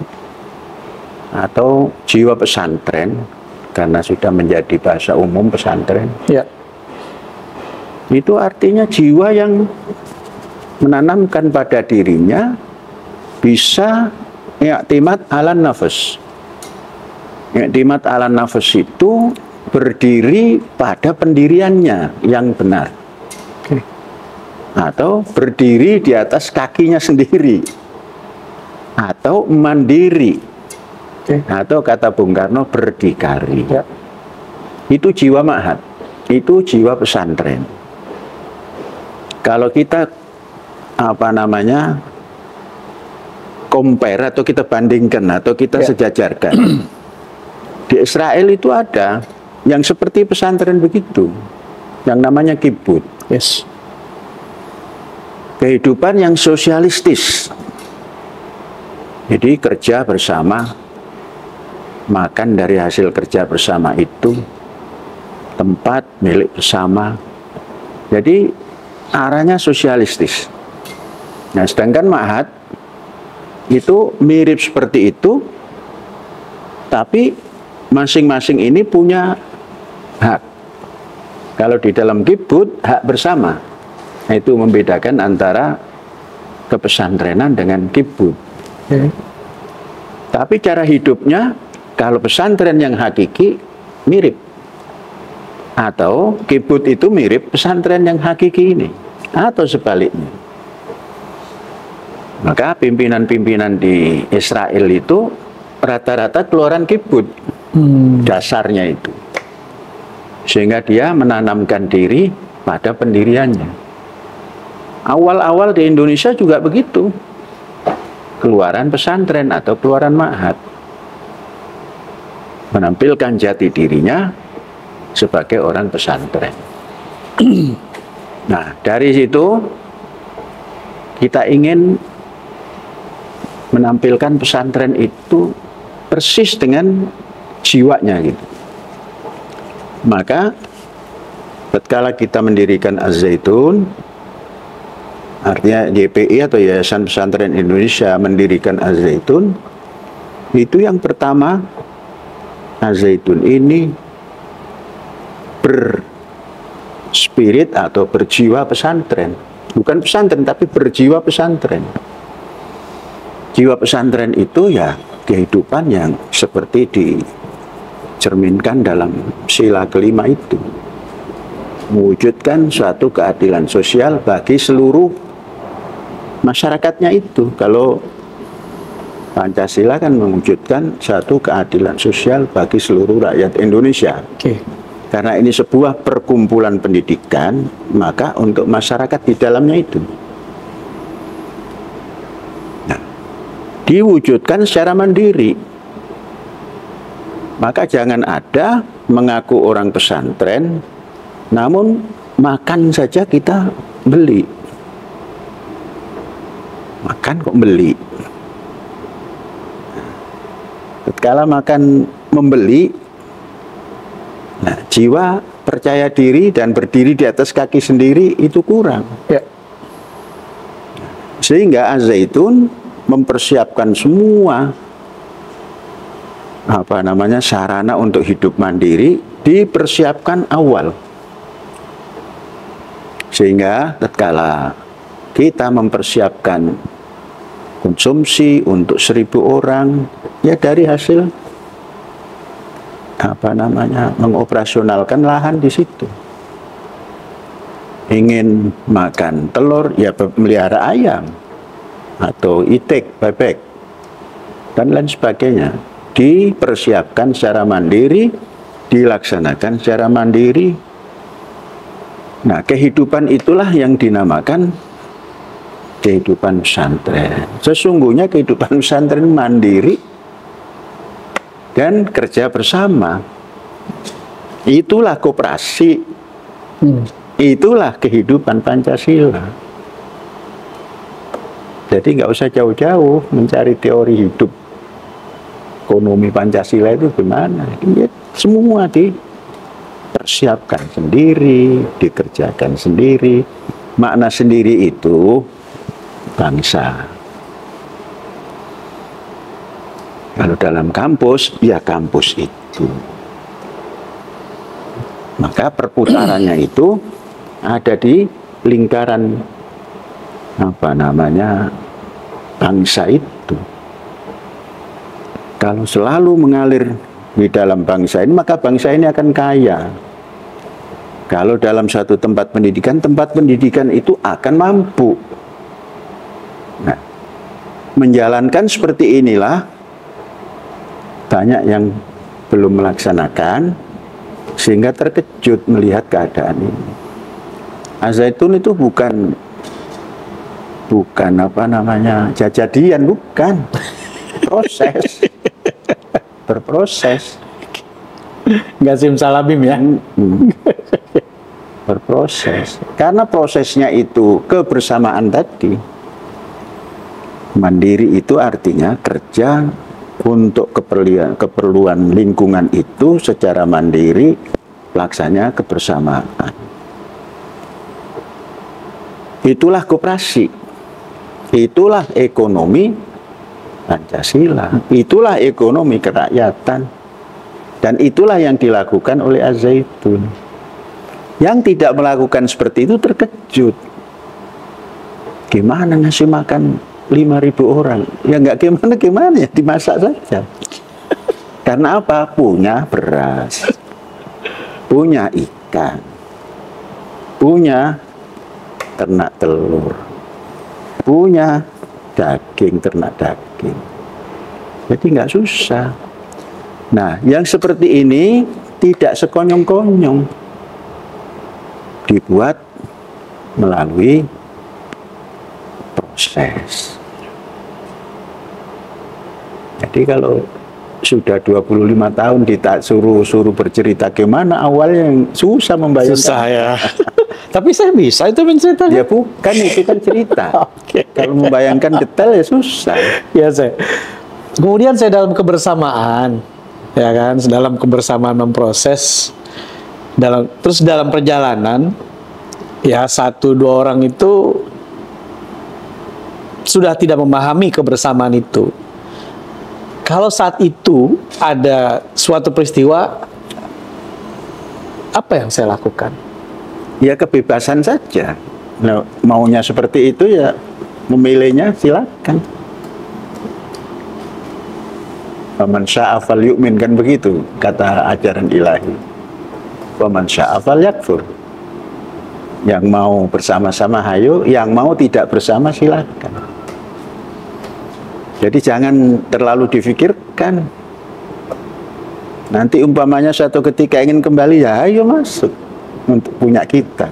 atau jiwa pesantren, karena sudah menjadi bahasa umum pesantren, ya. Itu artinya jiwa yang menanamkan pada dirinya bisa i'timad ala nafas. I'timad ala nafas itu berdiri pada pendiriannya yang benar. Okay. Atau berdiri di atas kakinya sendiri. Atau mandiri. Okay. Atau kata Bung Karno berdikari. Ya. Itu jiwa Ma'had. Itu jiwa pesantren. Kalau kita apa namanya compare atau kita bandingkan atau kita ya. sejajarkan, di Israel itu ada yang seperti pesantren begitu, yang namanya kibbutz. Yes. Kehidupan yang sosialistis. Jadi kerja bersama, makan dari hasil kerja bersama itu, tempat milik bersama. Jadi arahnya sosialistis. Nah, sedangkan Ma'had itu mirip seperti itu, tapi masing-masing ini punya hak. Kalau di dalam kibbutz, hak bersama. Nah, itu membedakan antara kepesantrenan dengan kibbutz. Okay. Tapi cara hidupnya, kalau pesantren yang hakiki, mirip. Atau kibbutz itu mirip pesantren yang hakiki ini. Atau sebaliknya. Maka pimpinan-pimpinan di Israel itu rata-rata keluaran kibbutz. Hmm. Dasarnya itu. Sehingga dia menanamkan diri pada pendiriannya. Awal-awal di Indonesia juga begitu. Keluaran pesantren atau keluaran Ma'had. Menampilkan jati dirinya sebagai orang pesantren. Nah, dari situ kita ingin menampilkan pesantren itu persis dengan jiwanya gitu. Maka tatkala kita mendirikan Az-Zaitun, artinya Y P I atau Yayasan Pesantren Indonesia mendirikan Az-Zaitun, itu yang pertama, Az-Zaitun ini berspirit atau berjiwa pesantren. Bukan pesantren, tapi berjiwa pesantren. Jiwa pesantren itu ya kehidupan yang seperti dicerminkan dalam sila kelima itu. Mewujudkan suatu keadilan sosial bagi seluruh masyarakatnya itu. Kalau Pancasila kan mewujudkan satu keadilan sosial bagi seluruh rakyat Indonesia. Oke. Karena ini sebuah perkumpulan pendidikan, maka untuk masyarakat di dalamnya itu. Nah, diwujudkan secara mandiri. Maka jangan ada mengaku orang pesantren, namun makan saja kita beli. Makan kok beli. Tatkala makan membeli, nah jiwa percaya diri dan berdiri di atas kaki sendiri itu kurang. Ya. Sehingga Az-Zaitun mempersiapkan semua apa namanya sarana untuk hidup mandiri dipersiapkan awal. Sehingga tatkala kita mempersiapkan konsumsi untuk seribu orang, ya dari hasil apa namanya mengoperasionalkan lahan di situ. Ingin makan telur, ya melihara ayam atau itik, bebek dan lain sebagainya. Dipersiapkan secara mandiri, dilaksanakan secara mandiri. Nah, kehidupan itulah yang dinamakan kehidupan pesantren. Sesungguhnya kehidupan pesantren mandiri dan kerja bersama. Itulah koperasi. Hmm. Itulah kehidupan Pancasila. Jadi nggak usah jauh-jauh mencari teori hidup ekonomi Pancasila itu gimana. Ya, semua dipersiapkan sendiri, dikerjakan sendiri. Makna sendiri itu bangsa. Kalau dalam kampus, ya kampus itu. Maka perputarannya itu ada di lingkaran apa namanya bangsa itu. Kalau selalu mengalir di dalam bangsa ini, maka bangsa ini akan kaya. Kalau dalam satu tempat pendidikan, tempat pendidikan itu akan mampu. Nah, menjalankan seperti inilah banyak yang belum melaksanakan sehingga terkejut melihat keadaan ini. Az-Zaitun itu bukan bukan apa namanya jajadian, bukan. Proses. Berproses. Nggak simsalabim ya. Hmm. Berproses. Karena prosesnya itu kebersamaan tadi. Mandiri itu artinya kerja untuk keperluan, keperluan lingkungan itu secara mandiri, pelaksana kebersamaan. Itulah koperasi. Itulah ekonomi Pancasila. Itulah ekonomi kerakyatan. Dan itulah yang dilakukan oleh Az-Zaitun. Yang tidak melakukan seperti itu terkejut. Gimana ngasih makan lima ribu orang? Ya nggak gimana-gimana, ya dimasak saja. Karena apa? Punya beras, punya ikan, punya ternak telur, punya daging, ternak daging. Jadi nggak susah. Nah, yang seperti ini tidak sekonyong-konyong. Dibuat melalui proses. Jadi kalau sudah dua puluh lima tahun kita suruh suruh bercerita gimana awalnya yang susah membayangkan. Susah ya. Tapi saya bisa itu menceritakan. Ya bukan, itu kan cerita. Oke. Kalau membayangkan detail ya susah. Ya saya. Kemudian saya dalam kebersamaan, ya kan, dalam kebersamaan memproses, dalam terus dalam perjalanan, ya satu dua orang itu sudah tidak memahami kebersamaan itu. Kalau saat itu ada suatu peristiwa, apa yang saya lakukan? Ya kebebasan saja. Nah, maunya seperti itu ya memilihnya silakan. Faman syaa falyu'min, kan begitu kata ajaran ilahi. Faman syaa falyakfur. Yang mau bersama-sama hayo, yang mau tidak bersama silakan. Jadi jangan terlalu difikirkan. Nanti umpamanya suatu ketika ingin kembali, ya ayo masuk untuk punya kita.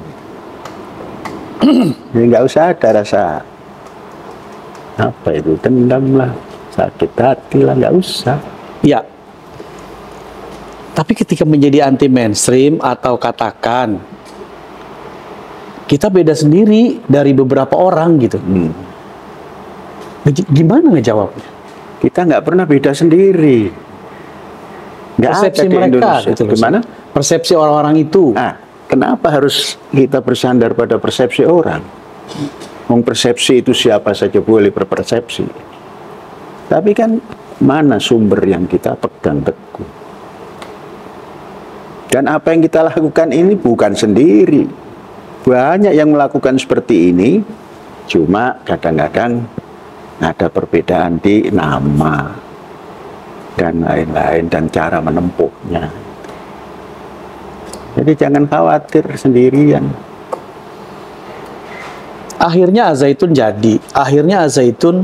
Jadi nggak usah ada rasa apa itu, dendam lah, sakit hati lah, nggak usah. Ya. Tapi ketika menjadi anti mainstream atau katakan kita beda sendiri dari beberapa orang gitu. Hmm. Gimana ngejawabnya? Kita nggak pernah beda sendiri. Nggak Persepsi ada di mereka Indonesia. gitu loh. Gimana? Persepsi orang-orang itu. Nah, kenapa harus kita bersandar pada persepsi orang? Wong persepsi itu siapa saja boleh berpersepsi. Tapi kan mana sumber yang kita pegang teguh? Dan apa yang kita lakukan ini bukan sendiri. Banyak yang melakukan seperti ini, cuma kadang-kadang ada perbedaan di nama dan lain-lain dan cara menempuhnya. Jadi jangan khawatir sendirian. Akhirnya Al-Zaitun jadi. Akhirnya Al-Zaitun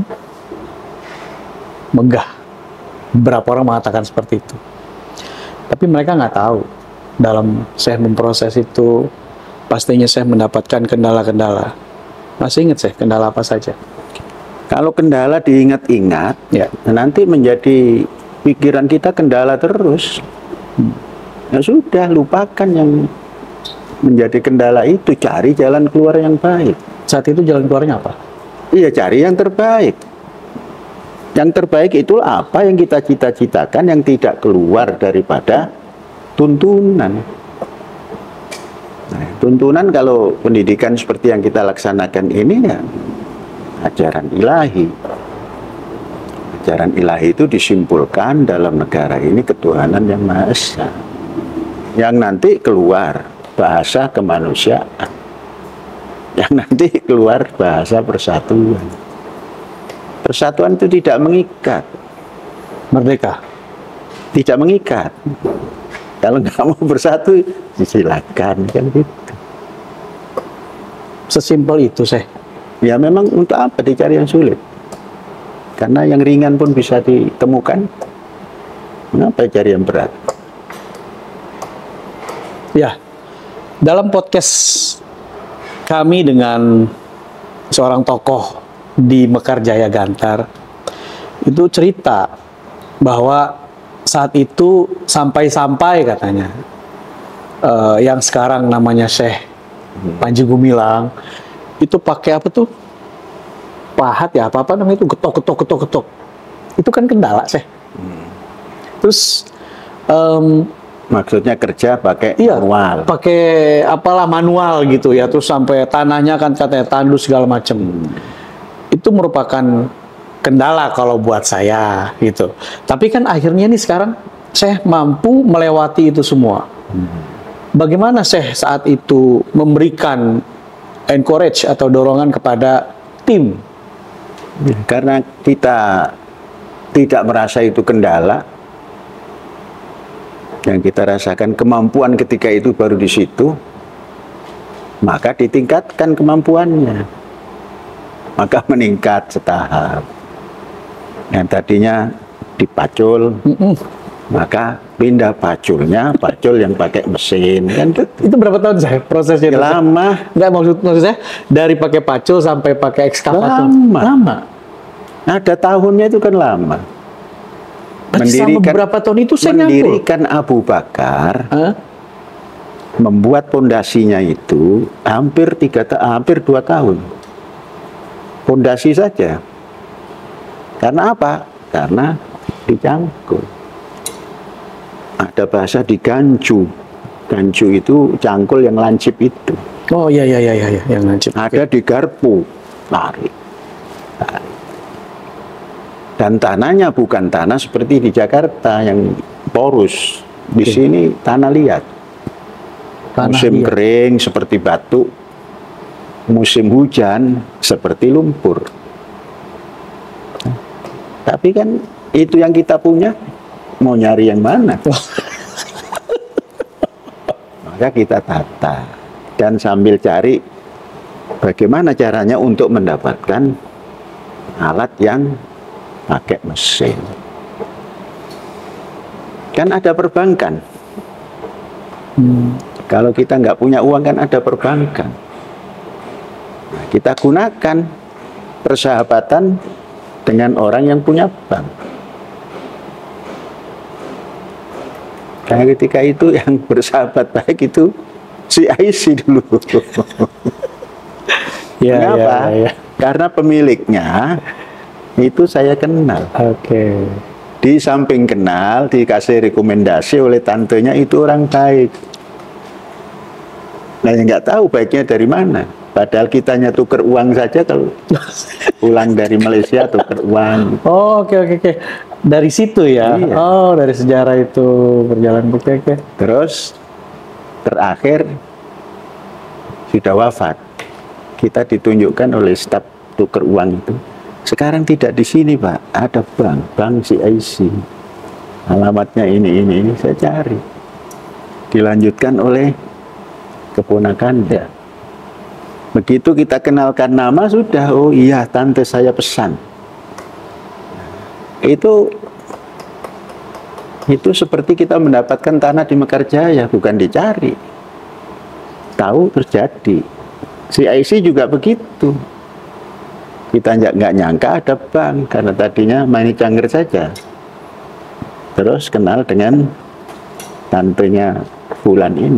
megah. Beberapa orang mengatakan seperti itu. Tapi mereka nggak tahu. Dalam saya memproses itu, pastinya saya mendapatkan kendala-kendala. Masih ingat saya kendala apa saja? Kalau kendala diingat-ingat, Ya. nanti menjadi pikiran kita kendala terus. Ya sudah, lupakan yang menjadi kendala itu, cari jalan keluar yang baik. Saat itu jalan keluarnya apa? Iya, cari yang terbaik. Yang terbaik itu apa yang kita cita-citakan yang tidak keluar daripada tuntunan. Nah, tuntunan kalau pendidikan seperti yang kita laksanakan ini ya ajaran ilahi. Ajaran ilahi itu disimpulkan dalam negara ini ketuhanan yang Maha Esa. Yang nanti keluar bahasa kemanusiaan. Yang nanti keluar bahasa persatuan. Persatuan itu tidak mengikat. Merdeka. Tidak mengikat. Kalau nggak mau bersatu, silakan kan gitu. Sesimpel itu saya. Ya memang untuk apa dicari yang sulit? Karena yang ringan pun bisa ditemukan. Mengapa cari yang berat? Ya, dalam podcast kami dengan seorang tokoh di Mekarjaya Gantar, itu cerita bahwa saat itu sampai-sampai katanya, uh, yang sekarang namanya Syekh Panji Gumilang, itu pakai apa tuh? Pahat ya, apa-apa namanya itu, getok, getok, getok, getok. Itu kan kendala, Syekh. Terus, um, maksudnya kerja pakai iya, manual. pakai apalah manual gitu ya, terus sampai tanahnya kan katanya tandus segala macem. Itu merupakan kendala kalau buat saya gitu. Tapi kan akhirnya nih sekarang saya mampu melewati itu semua. Bagaimana saya saat itu memberikan encourage atau dorongan kepada tim? Karena kita tidak merasa itu kendala, yang kita rasakan kemampuan ketika itu baru di situ, maka ditingkatkan kemampuannya, maka meningkat setahap. Yang tadinya dipacul, Mm-mm. maka pindah paculnya, pacul yang pakai mesin, kan gitu. Itu berapa tahun saya prosesnya? itu? Lama. Enggak, maksud maksud saya dari pakai pacul sampai pakai ekskavator. Lama. Lama. Ada tahunnya itu kan lama. Mendirikan, beberapa tahun itu saya mendirikan Abu Bakar, Hah? membuat pondasinya itu hampir tiga, hampir dua tahun. Pondasi saja. Karena apa? Karena dicangkul. Ada bahasa digancu. Gancu itu cangkul yang lancip itu. Oh iya iya iya iya yang lancip. Ada di garpu, lari. Lari. Dan tanahnya bukan tanah seperti di Jakarta yang porus. Di Oke. sini tanah liat. Tanah Musim liat. kering seperti batu, musim hujan seperti lumpur. Tapi kan itu yang kita punya, mau nyari yang mana? Maka kita tata dan sambil cari bagaimana caranya untuk mendapatkan alat yang pakai mesin. Kan ada perbankan. Hmm. Kalau kita nggak punya uang kan ada perbankan. Nah, kita gunakan persahabatan dengan orang yang punya bank. Karena ketika itu yang bersahabat baik itu C I C dulu. Ya, Kenapa? ya, ya. Karena pemiliknya itu saya kenal. Oke. Di samping kenal, dikasih rekomendasi oleh tantenya itu orang baik. Nah, yang nggak tahu baiknya dari mana. Padahal kitanya tuker uang saja kalau pulang dari Malaysia tuker uang. Oh, oke oke oke. Dari situ ya. Iya. Oh, dari sejarah itu berjalan. Oke oke. Terus terakhir sudah wafat. Kita ditunjukkan oleh staf tuker uang itu. Sekarang tidak di sini, Pak. Ada bank, bank C I C. Alamatnya ini, ini, ini. Saya cari. Dilanjutkan oleh keponakannya. Begitu kita kenalkan nama, sudah. Oh iya, tante saya pesan. Itu itu seperti kita mendapatkan tanah di Mekarjaya, bukan dicari. Tahu terjadi. C I C juga begitu. Kita nggak nggak nyangka ada bank karena tadinya main cangger saja. Terus kenal dengan tantenya bulan ini.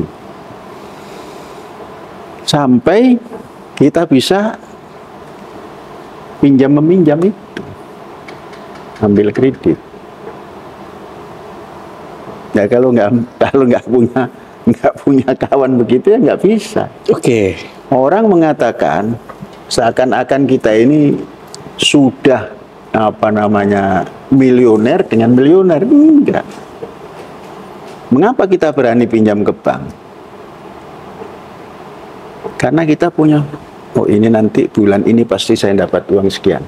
Sampai kita bisa pinjam meminjam itu, ambil kredit. Ya kalau nggak kalau nggak punya nggak punya kawan begitu ya nggak bisa. Oke. Orang mengatakan seakan-akan kita ini sudah apa namanya milioner dengan milioner. Enggak. Mengapa kita berani pinjam ke bank? Karena kita punya, oh ini nanti bulan ini pasti saya dapat uang sekian.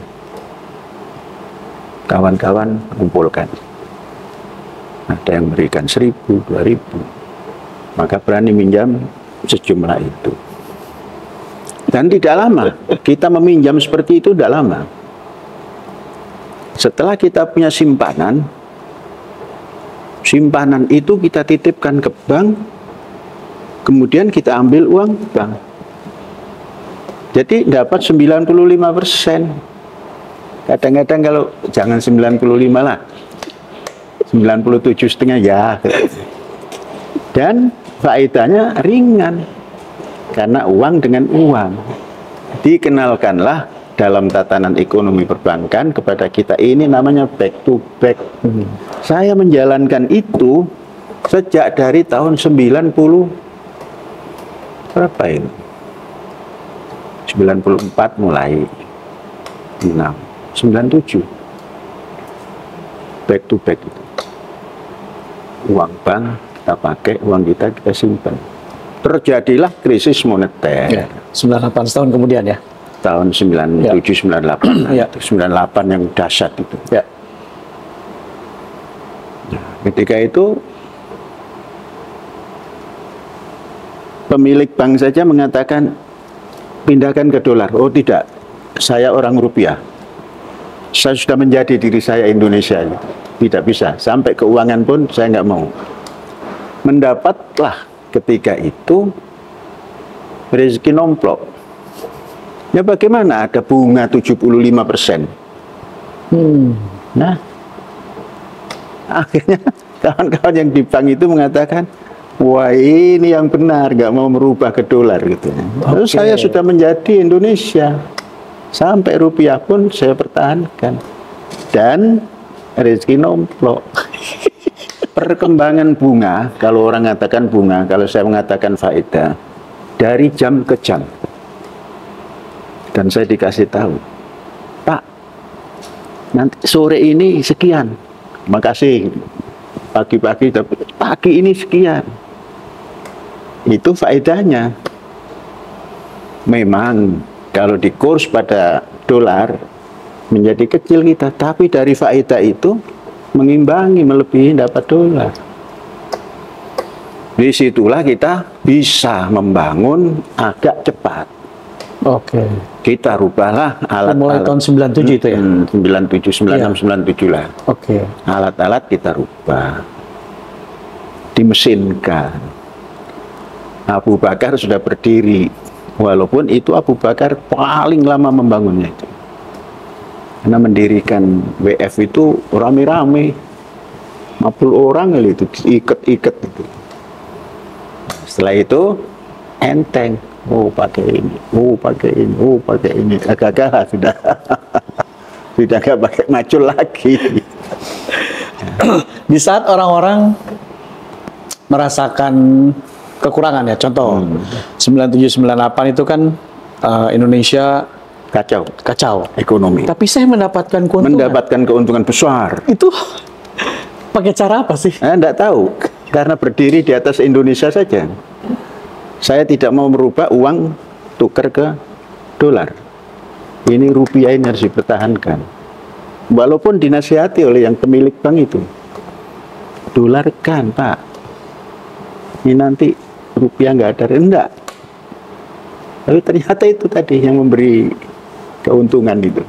Kawan-kawan kumpulkan. Ada yang berikan seribu, dua ribu. Maka berani minjam sejumlah itu. Dan tidak lama, kita meminjam seperti itu tidak lama. Setelah kita punya simpanan, simpanan itu kita titipkan ke bank, kemudian kita ambil uang bank. Jadi dapat sembilan puluh lima persen. Kadang-kadang kalau jangan sembilan puluh lima lah, sembilan puluh tujuh setengah ya. Dan faedahnya ringan. Karena uang dengan uang. Dikenalkanlah dalam tatanan ekonomi perbankan kepada kita ini namanya back to back. Hmm. Saya menjalankan itu sejak dari tahun sembilan puluh berapa ini? sembilan puluh empat mulai enam, sembilan puluh tujuh back to back itu. Uang bank kita pakai, uang kita kita simpan. Terjadilah krisis moneter. Ya, sembilan puluh delapan tahun kemudian ya. Tahun sembilan puluh tujuh sembilan puluh delapan. Ya. sembilan puluh delapan yang dahsyat itu. Ya. Nah, ketika itu pemilik bank saja mengatakan pindahkan ke dolar. Oh tidak, saya orang rupiah. Saya sudah menjadi diri saya Indonesia. Tidak bisa. Sampai keuangan pun saya nggak mau. Mendapatlah ketika itu rezeki nomplok. Ya bagaimana ada bunga tujuh puluh lima persen. Hmm. Nah, Akhirnya kawan-kawan yang di bank itu mengatakan, wah ini yang benar, nggak mau merubah ke dolar gitu. Terus Oke. saya sudah menjadi Indonesia, sampai rupiah pun saya pertahankan, dan rezeki nomplok. Perkembangan bunga, kalau orang mengatakan bunga, kalau saya mengatakan faedah, dari jam ke jam. Dan saya dikasih tahu, Pak, nanti sore ini sekian, makasih. Pagi-pagi, pagi ini sekian. Itu faedahnya. Memang kalau di kurs pada dolar menjadi kecil kita, tapi dari faedah itu mengimbangi, melebihi dapat dolar. Disitulah kita bisa membangun agak cepat. Oke. Kita rubahlah alat-alat. Mulai tahun sembilan puluh tujuh itu ya? Hmm, sembilan puluh tujuh, sembilan puluh enam, Iya. sembilan puluh tujuh lah. Oke. Alat-alat kita rubah. Dimesinkan. Abu Bakar sudah berdiri. Walaupun itu Abu Bakar paling lama membangunnya itu. Karena mendirikan W F itu rame-rame, lima puluh orang kali itu, iket-iket itu. Setelah itu enteng, oh pakai ini, oh pakai ini, oh pakai ini, agak-agak sudah sudah nggak pakai macul lagi. Di saat orang-orang merasakan kekurangan ya, contoh Hmm. sembilan tujuh sembilan delapan itu kan uh, Indonesia Kacau kacau. ekonomi, Tapi saya mendapatkan keuntungan. mendapatkan keuntungan besar. Itu pakai cara apa sih? Saya enggak tahu, karena berdiri di atas Indonesia saja. Saya tidak mau merubah uang tukar ke dolar. Ini rupiah ini harus dipertahankan. Walaupun dinasihati oleh yang pemilik bank itu. Dolar kan, Pak. Ini nanti rupiah nggak ada, enggak. Tapi ternyata itu tadi yang memberi keuntungan itu.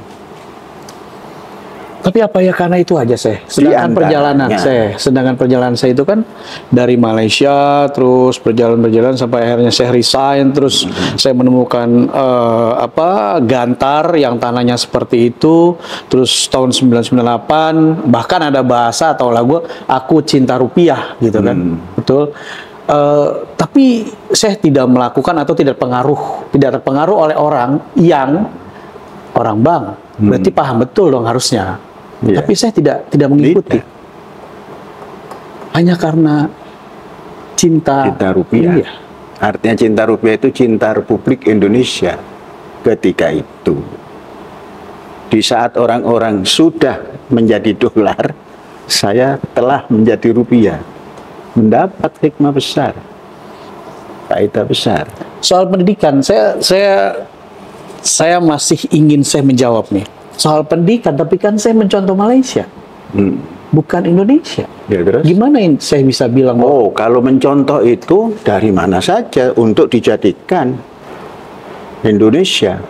Tapi apa ya, karena itu aja saya. Sedangkan Di perjalanan antaranya. saya, sedangkan perjalanan saya itu kan dari Malaysia, terus berjalan-berjalan sampai akhirnya saya resign, terus saya menemukan eh, apa Gantar yang tanahnya seperti itu, terus tahun sembilan sembilan delapan bahkan ada bahasa atau lagu Aku Cinta Rupiah gitu kan, betul. Eh, tapi saya tidak melakukan atau tidak pengaruh, tidak terpengaruh oleh orang yang orang bank, berarti paham betul dong harusnya. Iya. Tapi saya tidak tidak mengikuti. Tidak. Hanya karena cinta, Cinta rupiah. Iya. Artinya cinta rupiah itu cinta Republik Indonesia ketika itu. Di saat orang-orang sudah menjadi dolar, saya telah menjadi rupiah. Mendapat hikmah besar, faedah besar. Soal pendidikan, saya saya saya masih ingin saya menjawab nih. Soal pendidikan, tapi kan saya mencontoh Malaysia, Hmm. bukan Indonesia. Ya, terus? Gimana in- saya bisa bilang bahwa Oh, kalau mencontoh itu dari mana saja untuk dijadikan Indonesia.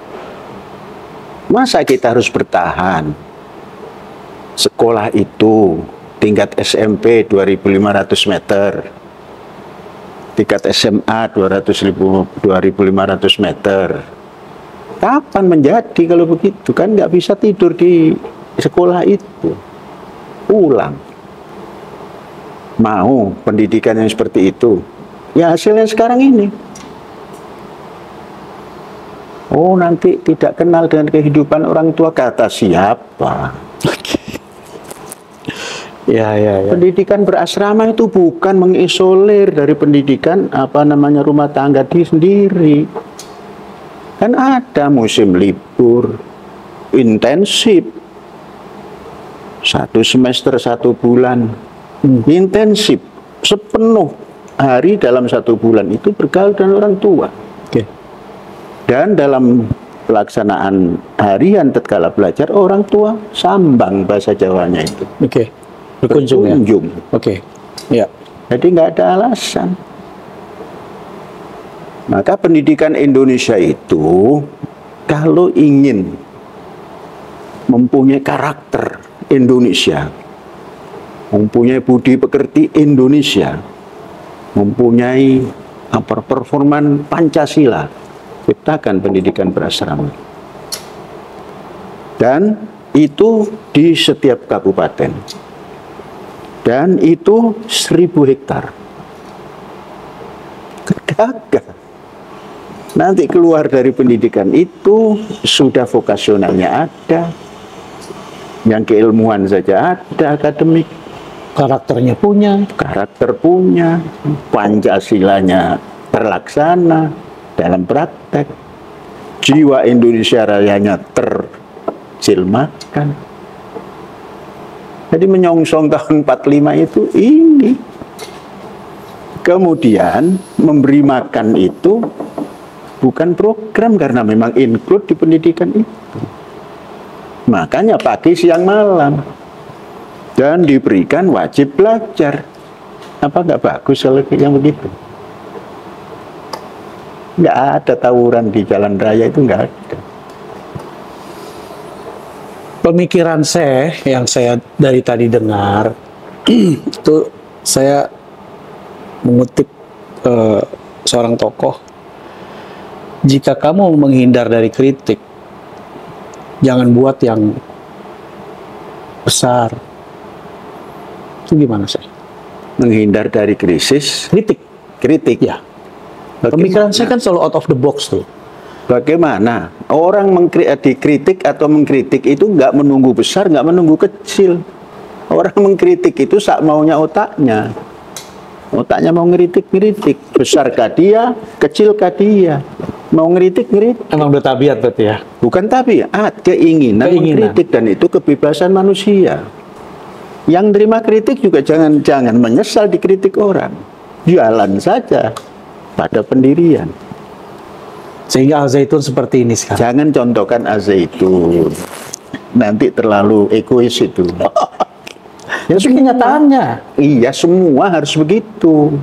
Masa kita harus bertahan? Sekolah itu tingkat S M P dua ribu lima ratus meter, tingkat S M A dua ribu lima ratus meter. Kapan menjadi kalau begitu? Kan nggak bisa tidur di sekolah itu. Pulang. Mau pendidikan yang seperti itu? Ya hasilnya sekarang ini. Oh, nanti tidak kenal dengan kehidupan orang tua, kata siapa? ya ya ya. Pendidikan berasrama itu bukan mengisolir dari pendidikan apa namanya rumah tangga di sendiri. Kan ada musim libur intensif. Satu semester, satu bulan. Intensif. Sepenuh hari dalam satu bulan itu bergaul dengan orang tua. Oke. Dan dalam pelaksanaan harian tatkala belajar, orang tua sambang bahasa Jawanya itu. Oke. Berkunjung ya. Berkunjung. Oke. Ya. Jadi nggak ada alasan. Maka pendidikan Indonesia itu kalau ingin mempunyai karakter Indonesia, mempunyai budi pekerti Indonesia, mempunyai apa performan Pancasila, ciptakan pendidikan berasrama. Dan itu di setiap kabupaten. Dan itu seribu hektar. Gagal. Nanti keluar dari pendidikan itu sudah vokasionalnya ada, yang keilmuan saja ada, akademik, Karakternya punya. karakter punya, Pancasilanya terlaksana dalam praktek, jiwa Indonesia Rayanya terjilmakan. Jadi menyongsong tahun empat puluh lima itu ini. Kemudian memberi makan itu bukan program, karena memang include di pendidikan itu. Makanya pagi, siang, malam. Dan diberikan wajib belajar. Apa nggak bagus kalau yang begitu? Nggak ada tawuran di jalan raya, itu nggak ada. Pemikiran saya yang saya dari tadi dengar itu saya mengutip uh, seorang tokoh, jika kamu menghindar dari kritik, jangan buat yang besar. Itu gimana sih? Menghindar dari krisis, Kritik, kritik. ya. Bagaimana? Pemikiran saya kan selalu out of the box tuh. Bagaimana orang mengkri- dikritik atau mengkritik itu nggak menunggu besar, nggak menunggu kecil. Orang mengkritik itu sak maunya otaknya. Otaknya mau ngeritik-ngeritik. Besarkah dia, kecilkah dia. Mau ngeritik-ngeritik. Emang udah tabiat berarti ya? Bukan tabiat, keinginan, Keinginan. mengkritik, dan itu kebebasan manusia. Yang terima kritik juga jangan jangan menyesal dikritik orang. Jalan saja pada pendirian. Sehingga Al-Zaitun seperti ini sekarang. Jangan contohkan Al-Zaitun. Nanti terlalu egois itu. Ya, itu kenyataannya. Iya, semua harus begitu.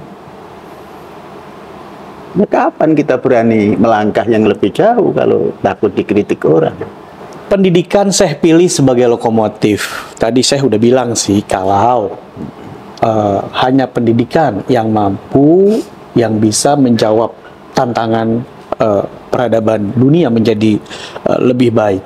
Nah, kapan kita berani melangkah yang lebih jauh kalau takut dikritik orang? Pendidikan saya pilih sebagai lokomotif. Tadi saya udah bilang sih, kalau uh, hanya pendidikan yang mampu, yang bisa menjawab tantangan uh, peradaban dunia menjadi uh, lebih baik.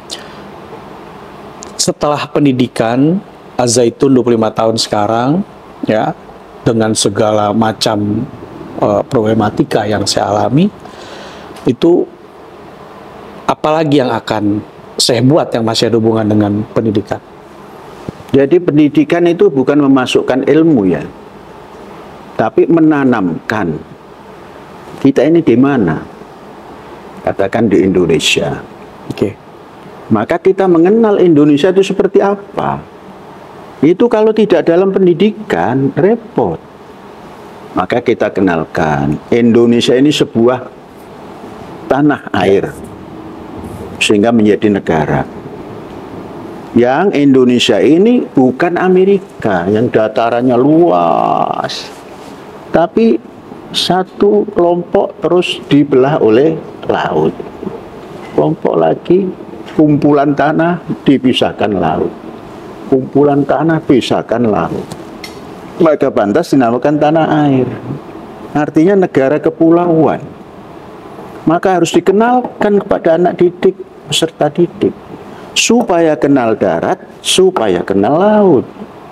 Setelah pendidikan, Al-Zaitun dua puluh lima tahun sekarang, ya, dengan segala macam uh, problematika yang saya alami, itu apalagi yang akan saya buat yang masih ada hubungan dengan pendidikan? Jadi pendidikan itu bukan memasukkan ilmu ya, tapi menanamkan. Kita ini di mana? Katakan di Indonesia. Oke. Maka kita mengenal Indonesia itu seperti apa. Itu kalau tidak dalam pendidikan, repot. Maka kita kenalkan, Indonesia ini sebuah tanah air, sehingga menjadi negara. Yang Indonesia ini bukan Amerika, yang datarannya luas. Tapi satu kelompok terus dibelah oleh laut. Kelompok lagi, kumpulan tanah dipisahkan laut. Kumpulan tanah pisahkan laut. Maka pantas dinamakan tanah air. Artinya negara kepulauan. Maka harus dikenalkan kepada anak didik, peserta didik, supaya kenal darat, supaya kenal laut.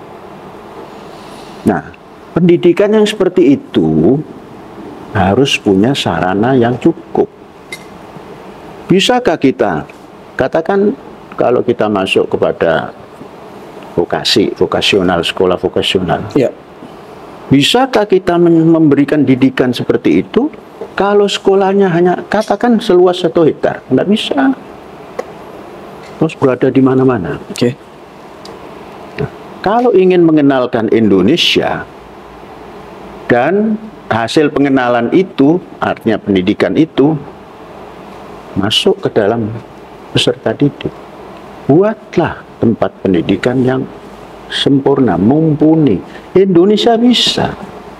Nah, pendidikan yang seperti itu harus punya sarana yang cukup. Bisakah kita, katakan kalau kita masuk kepada vokasi, vokasional, sekolah vokasional. Ya. Bisakah kita memberikan didikan seperti itu kalau sekolahnya hanya katakan seluas satu hektar? Tidak bisa. Terus berada di mana-mana. Oke. Nah, kalau ingin mengenalkan Indonesia dan hasil pengenalan itu, artinya pendidikan itu, masuk ke dalam peserta didik. Buatlah tempat pendidikan yang sempurna, mumpuni. Indonesia bisa.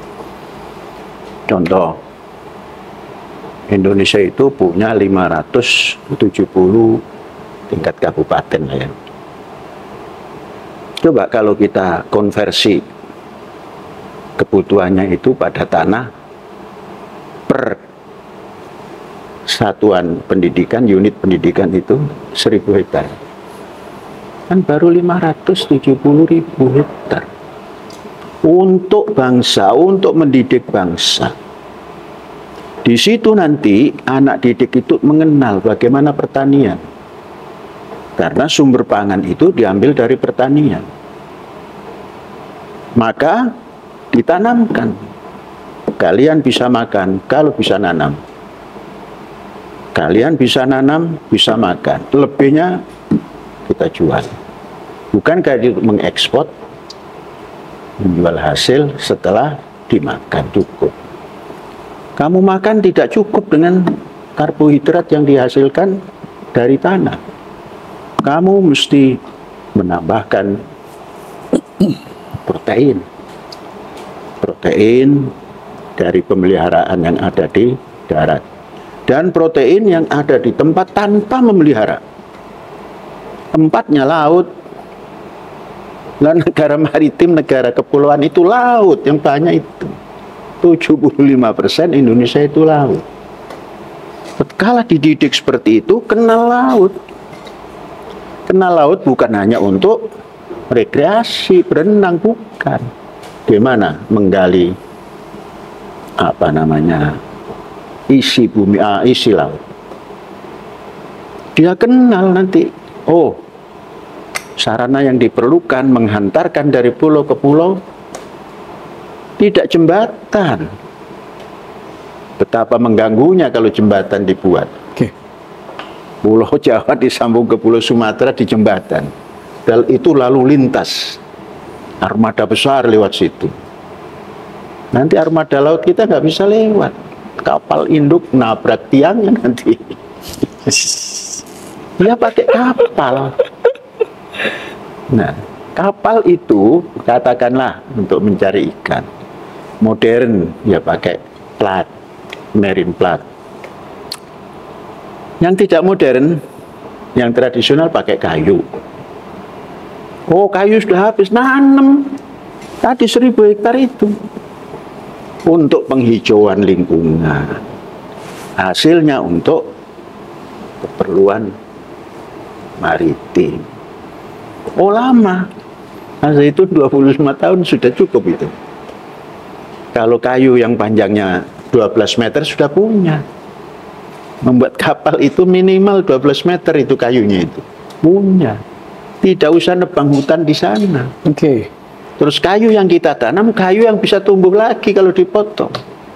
Contoh, Indonesia itu punya lima ratus tujuh puluh tingkat kabupaten ya. Coba kalau kita konversi kebutuhannya itu pada tanah per satuan pendidikan, unit pendidikan itu seribu hektar. Kan baru lima ratus tujuh puluh ribu hektar. untuk bangsa, untuk mendidik bangsa. Di situ nanti anak didik itu mengenal bagaimana pertanian. Karena sumber pangan itu diambil dari pertanian. Maka ditanamkan. Kalian bisa makan kalau bisa nanam. Kalian bisa nanam, bisa makan. Lebihnya kita jual. Bukan kayak mengekspor, menjual hasil setelah dimakan cukup. Kamu makan tidak cukup dengan karbohidrat yang dihasilkan dari tanah. Kamu mesti menambahkan protein. Protein dari pemeliharaan yang ada di darat. Dan protein yang ada di tempat tanpa memelihara. Tempatnya laut. Dan negara maritim, negara kepulauan itu laut yang banyak itu. tujuh puluh lima persen Indonesia itu laut. Kalau dididik seperti itu, kenal laut. Kenal laut bukan hanya untuk rekreasi, berenang, bukan. Gimana menggali apa namanya isi bumi, ah, isi laut. Dia kenal nanti, oh, sarana yang diperlukan menghantarkan dari pulau ke pulau tidak jembatan. Betapa mengganggunya kalau jembatan dibuat. Oke. Pulau Jawa disambung ke Pulau Sumatera di jembatan. Dan itu lalu lintas. Armada besar lewat situ. Nanti armada laut kita nggak bisa lewat. Kapal induk nabrak tiangnya nanti. Dia pakai kapal. Nah, kapal itu katakanlah untuk mencari ikan. Modern ya pakai plat, marine plat. Yang tidak modern, yang tradisional pakai kayu. Oh, kayu sudah habis, nanam tadi seribu hektar itu untuk penghijauan lingkungan. Hasilnya untuk keperluan maritim. Oh, lama. Masa itu dua puluh lima tahun sudah cukup itu. Kalau kayu yang panjangnya dua belas meter sudah punya. Membuat kapal itu minimal dua belas meter itu kayunya itu. Punya. Tidak usah nebang hutan di sana. Oke. Okay. Terus kayu yang kita tanam, kayu yang bisa tumbuh lagi kalau dipotong.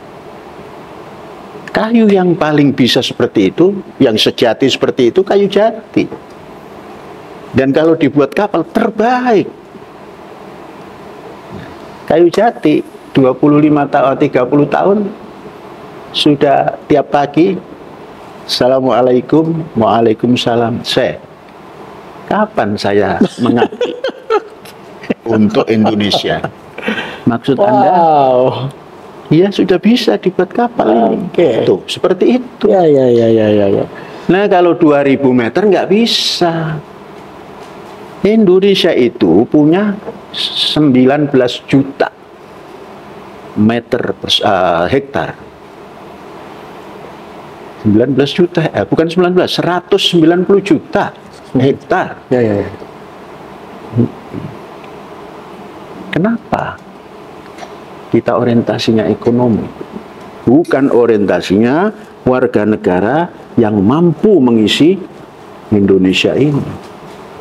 Kayu yang paling bisa seperti itu, yang sejati seperti itu, kayu jati. Dan kalau dibuat kapal, terbaik. Kayu jati, dua puluh lima tahun, tiga puluh tahun, sudah tiap pagi, Assalamualaikum, Waalaikumsalam. Saya, kapan saya mengabdi untuk Indonesia? Maksud wow. Anda? Iya, sudah bisa dibuat kapal ini. Okay. Tuh, seperti itu. Ya, ya, ya, ya, ya, ya. Nah, kalau dua ribu meter nggak bisa. Indonesia itu punya sembilan belas juta meter per, uh, hektar. sembilan belas juta, eh, bukan sembilan belas, seratus sembilan puluh juta hektar. Ya, ya, ya. Kenapa? Kita orientasinya ekonomi, bukan orientasinya warga negara yang mampu mengisi Indonesia ini.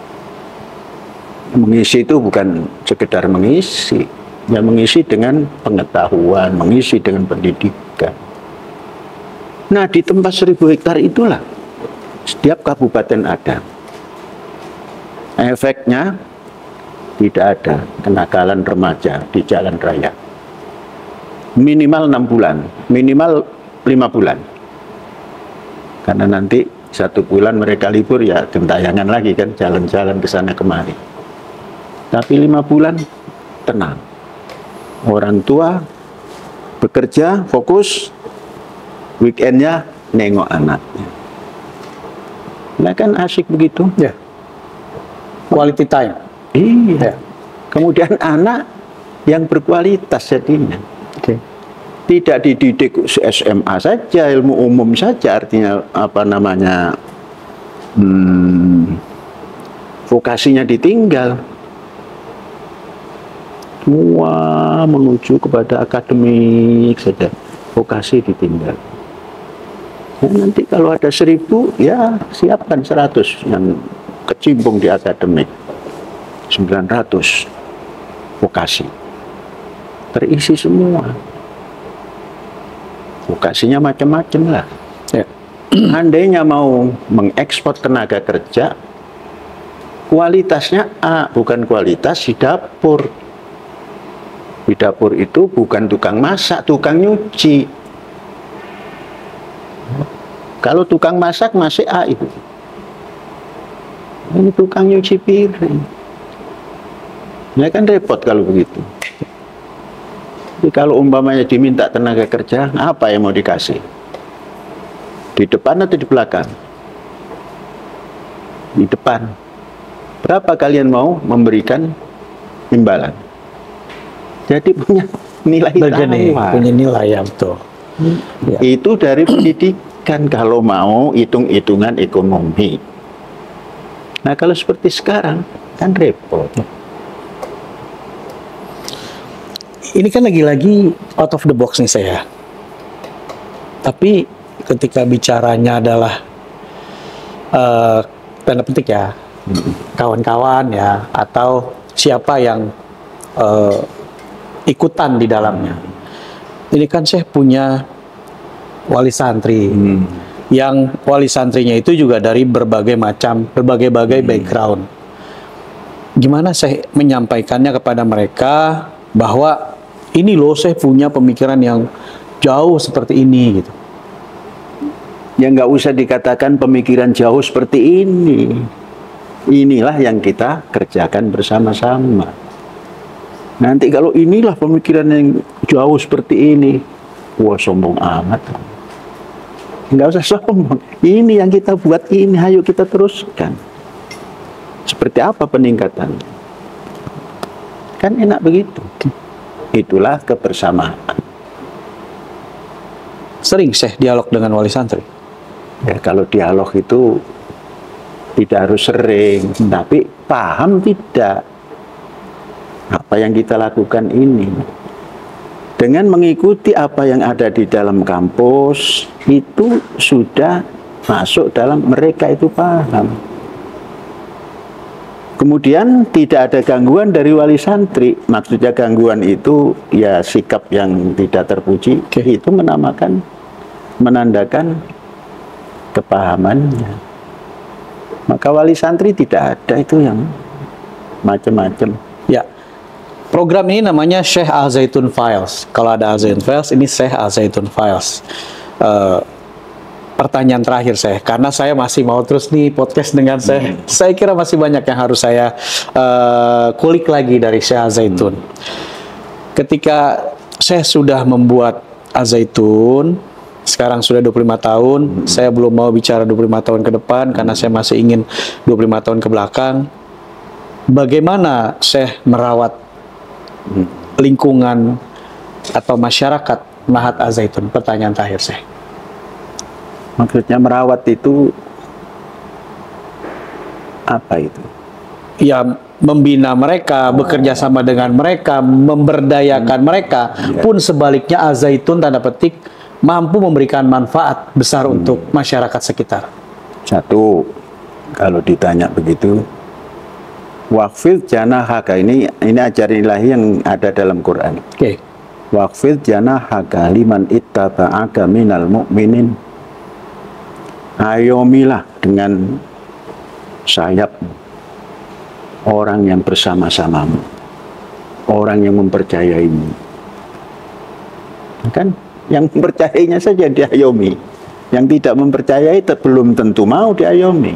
Mengisi itu bukan sekedar mengisi, ya mengisi dengan pengetahuan, mengisi dengan pendidikan. Nah, di tempat seribu hektar itulah setiap kabupaten ada. Efeknya tidak ada kenakalan remaja di jalan raya. Minimal enam bulan, minimal lima bulan. Karena nanti satu bulan mereka libur ya gentayangan lagi kan, jalan-jalan ke sana kemari. Tapi lima bulan tenang. Orang tua bekerja fokus, weekendnya nengok anaknya. Nah kan asik begitu. Ya. Quality time. Iya. Ya. Kemudian anak yang berkualitas jadinya. Oke. Okay. Tidak dididik S M A saja, ilmu umum saja, artinya apa namanya, hmm, vokasinya ditinggal. Semua menuju kepada akademik saja, vokasi ditinggal. Ya, nanti kalau ada seribu, ya siapkan seratus yang kecimpung di akademik, sembilan ratus vokasi, terisi semua. Vokasinya macam-macam lah. Ya. Andainya mau mengekspor tenaga kerja, kualitasnya A, bukan kualitas di dapur. Di dapur itu bukan tukang masak, tukang nyuci. Kalau tukang masak masih A itu. Ini tukang nyuci piring. Ya kan repot kalau begitu. Jadi kalau umpamanya diminta tenaga kerja, apa yang mau dikasih? Di depan atau di belakang? Di depan. Berapa kalian mau memberikan imbalan? Jadi punya nilai tawar. Punya nilai ya, betul. Ya. Itu dari pendidikan kalau mau hitung-hitungan ekonomi. Nah kalau seperti sekarang kan repot. Ini kan lagi-lagi out of the box nih saya. Tapi ketika bicaranya adalah uh, tanda petik ya, kawan-kawan ya, atau siapa yang uh, ikutan di dalamnya. Ini kan saya punya wali santri, hmm. yang wali santrinya itu juga dari berbagai macam, berbagai-bagai hmm. background. Gimana saya menyampaikannya kepada mereka bahwa ini loh saya punya pemikiran yang jauh seperti ini gitu. Ya nggak usah dikatakan pemikiran jauh seperti ini. Inilah yang kita kerjakan bersama-sama. Nanti kalau inilah pemikiran yang jauh seperti ini, wah sombong amat. Nggak usah sombong. Ini yang kita buat ini, ayo kita teruskan. Seperti apa peningkatannya? Kan enak begitu. Itulah kebersamaan. Sering saya dialog dengan wali santri. Ya kalau dialog itu tidak harus sering, hmm. tapi paham tidak apa yang kita lakukan ini. Dengan mengikuti apa yang ada di dalam kampus, itu sudah masuk dalam mereka itu paham. Kemudian tidak ada gangguan dari wali santri. Maksudnya gangguan itu ya sikap yang tidak terpuji. Okay. Itu menamakan, menandakan kepahamannya. Maka wali santri tidak ada itu yang macam-macam. Ya, program ini namanya Syekh Al Zaitun Files. Kalau ada Al Zaitun Files, ini Syekh Al Zaitun Files. Uh, pertanyaan terakhir saya, karena saya masih mau terus nih podcast dengan saya. Hmm. Saya kira masih banyak yang harus saya uh, kulik lagi dari Syekh Al Zaitun. Hmm. Ketika saya sudah membuat Al Zaitun, sekarang sudah dua puluh lima tahun, hmm. saya belum mau bicara dua puluh lima tahun ke depan, karena saya masih ingin dua puluh lima tahun ke belakang. Bagaimana saya merawat hmm. lingkungan atau masyarakat Mahat Al Zaitun? Pertanyaan terakhir saya. Maksudnya merawat itu apa itu? Ya, membina mereka, oh. bekerja sama dengan mereka, memberdayakan hmm. mereka. Ya. Pun sebaliknya Al Zaitun tanda petik mampu memberikan manfaat besar hmm. untuk masyarakat sekitar. Satu, kalau ditanya begitu, waqfid janahaka, ini ini ajaran ilahi yang ada dalam Quran. Oke. Okay. Waqfid janahaka liman ittaba'aka minal mu'minin. Ayomilah dengan sayap orang yang bersama-samamu, orang yang mempercayaimu. Kan yang mempercayainya saja diayomi, yang tidak mempercayai belum tentu mau diayomi.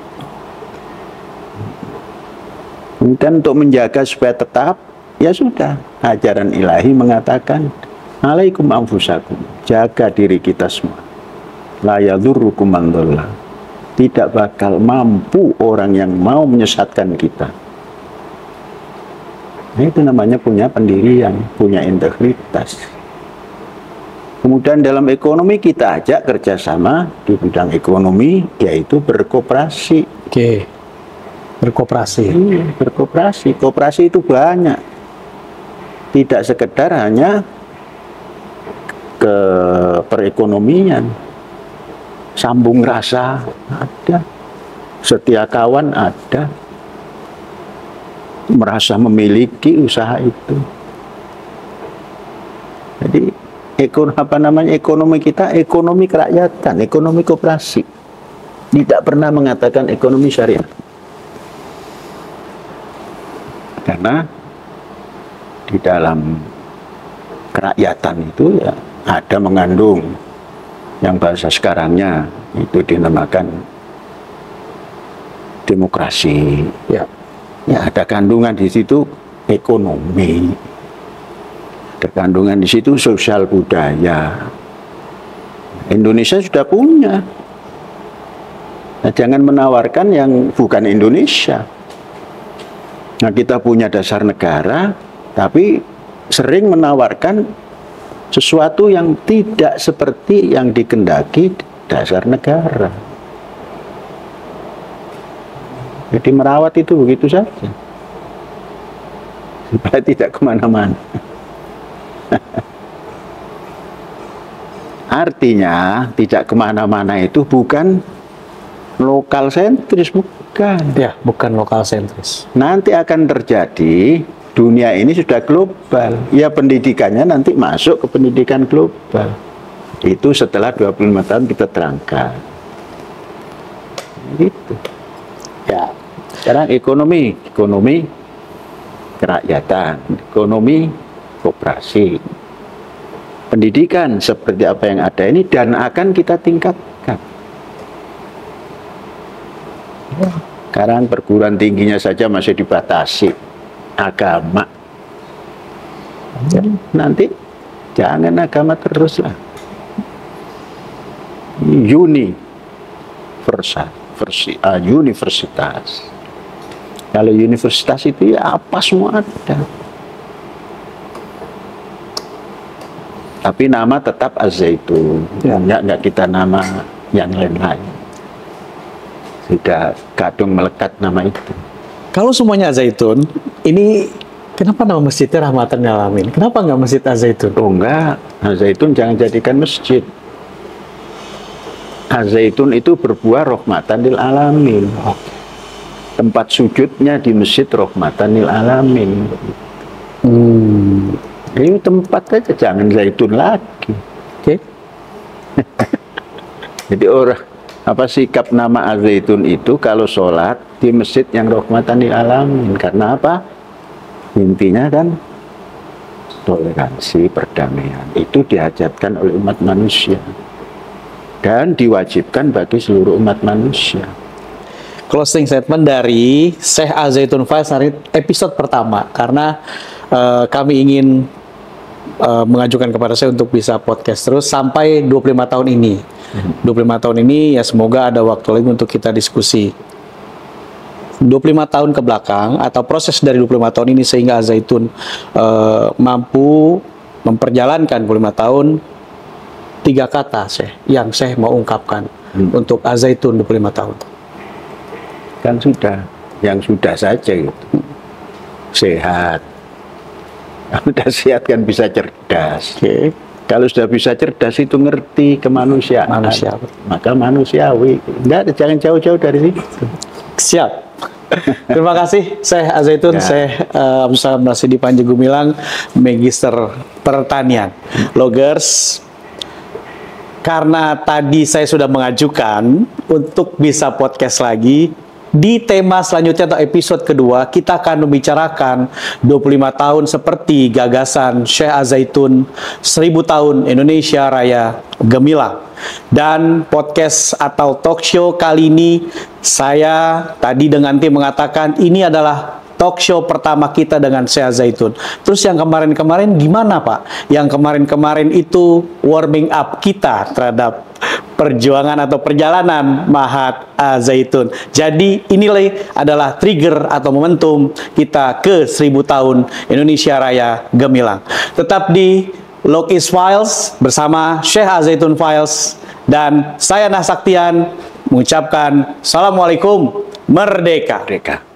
Dan untuk menjaga supaya tetap, ya sudah, ajaran ilahi mengatakan alaikum anfusakum, jaga diri kita semua. La yadurrukum man dhalla. Tidak bakal mampu orang yang mau menyesatkan kita. Nah, itu namanya punya pendirian, punya integritas. Kemudian dalam ekonomi kita ajak kerjasama di bidang ekonomi, yaitu berkoperasi. Oke, berkoperasi. Iya, berkoperasi. Koperasi itu banyak. Tidak sekedar hanya ke perekonomian, sambung rasa ada, setia kawan ada, merasa memiliki usaha itu. Jadi ekonomi apa namanya ekonomi kita ekonomi kerakyatan, ekonomi koperasi. Tidak pernah mengatakan ekonomi syariah. Karena di dalam kerakyatan itu ya ada mengandung yang bahasa sekarangnya itu dinamakan demokrasi. Ya. Ya, ada kandungan di situ ekonomi. Ada kandungan di situ sosial budaya. Indonesia sudah punya. Nah, jangan menawarkan yang bukan Indonesia. Nah, kita punya dasar negara, tapi sering menawarkan sesuatu yang tidak seperti yang dikehendaki dasar negara. Jadi merawat itu begitu saja, supaya tidak kemana-mana. Artinya tidak kemana-mana itu bukan lokal sentris, bukan. Ya, bukan lokal sentris. Nanti akan terjadi, dunia ini sudah global. Ya, pendidikannya nanti masuk ke pendidikan global. Itu setelah dua puluh lima tahun kita terangkan. Gitu. Ya. Sekarang ekonomi, ekonomi kerakyatan, ekonomi koperasi, pendidikan seperti apa yang ada ini dan akan kita tingkatkan. Sekarang perguruan tingginya saja masih dibatasi agama. Nanti jangan agama terus lah. Universal, versi, uh, universitas. Kalau universitas itu ya apa semua ada. Tapi nama tetap Az-Zaitun. Ya. Enggak, enggak kita nama yang lain-lain. Sudah kadung melekat nama itu. Kalau semuanya Az-Zaitun, ini kenapa nama masjidnya Rahmatan lil Alamin? Kenapa nggak Masjid Az-Zaitun? Oh enggak, Az-Zaitun jangan jadikan masjid. Az-Zaitun itu berbuah rahmatan lil alamin. Tempat sujudnya di masjid rahmatan lil alamin. Hmm. Ini tempat aja, jangan zaitun lagi. Oke. Okay. Jadi orang apa sikap nama Az-Zaitun itu kalau sholat di masjid yang rahmatan lil alamin. Karena apa? Intinya kan toleransi, perdamaian. Itu diajarkan oleh umat manusia dan diwajibkan bagi seluruh umat manusia. Closing statement dari Syekh Az-Zaitun Faiz hari episode pertama, karena uh, kami ingin uh, mengajukan kepada saya untuk bisa podcast terus sampai dua puluh lima tahun ini. Hmm. dua puluh lima tahun ini ya semoga ada waktu lagi untuk kita diskusi. dua puluh lima tahun ke belakang atau proses dari dua puluh lima tahun ini sehingga Az-Zaitun uh, mampu memperjalankan dua puluh lima tahun. Tiga kata Syekh yang Syekh mau ungkapkan hmm. untuk Az-Zaitun dua puluh lima tahun. Kan sudah, yang sudah saja gitu. Sehat. Kalau sudah sehat kan bisa cerdas. Okay. Kalau sudah bisa cerdas itu ngerti kemanusiaan. Manusiawi. Maka manusiawi. Enggak, jangan jauh-jauh dari situ. Siap. Terima kasih Syekh Az-Zaitun, ya. Syekh uh, Abdul Salam Rasidi Panji Gumilang, Magister Pertanian. Logers, karena tadi saya sudah mengajukan untuk bisa podcast lagi, di tema selanjutnya atau episode kedua, kita akan membicarakan dua puluh lima tahun seperti gagasan Syekh Az-Zaitun, seribu tahun Indonesia Raya Gemilang. Dan podcast atau talk show kali ini, saya tadi dengan tim mengatakan ini adalah talk show pertama kita dengan Syekh Az-Zaitun. Terus yang kemarin-kemarin gimana Pak? Yang kemarin-kemarin itu warming up kita terhadap perjuangan atau perjalanan Mahat Az-Zaitun. Jadi inilah adalah trigger atau momentum kita ke seribu tahun Indonesia Raya Gemilang. Tetap di Lokis Files bersama Syekh Az-Zaitun Files dan saya Nasaktian mengucapkan Assalamualaikum, Merdeka. Merdeka.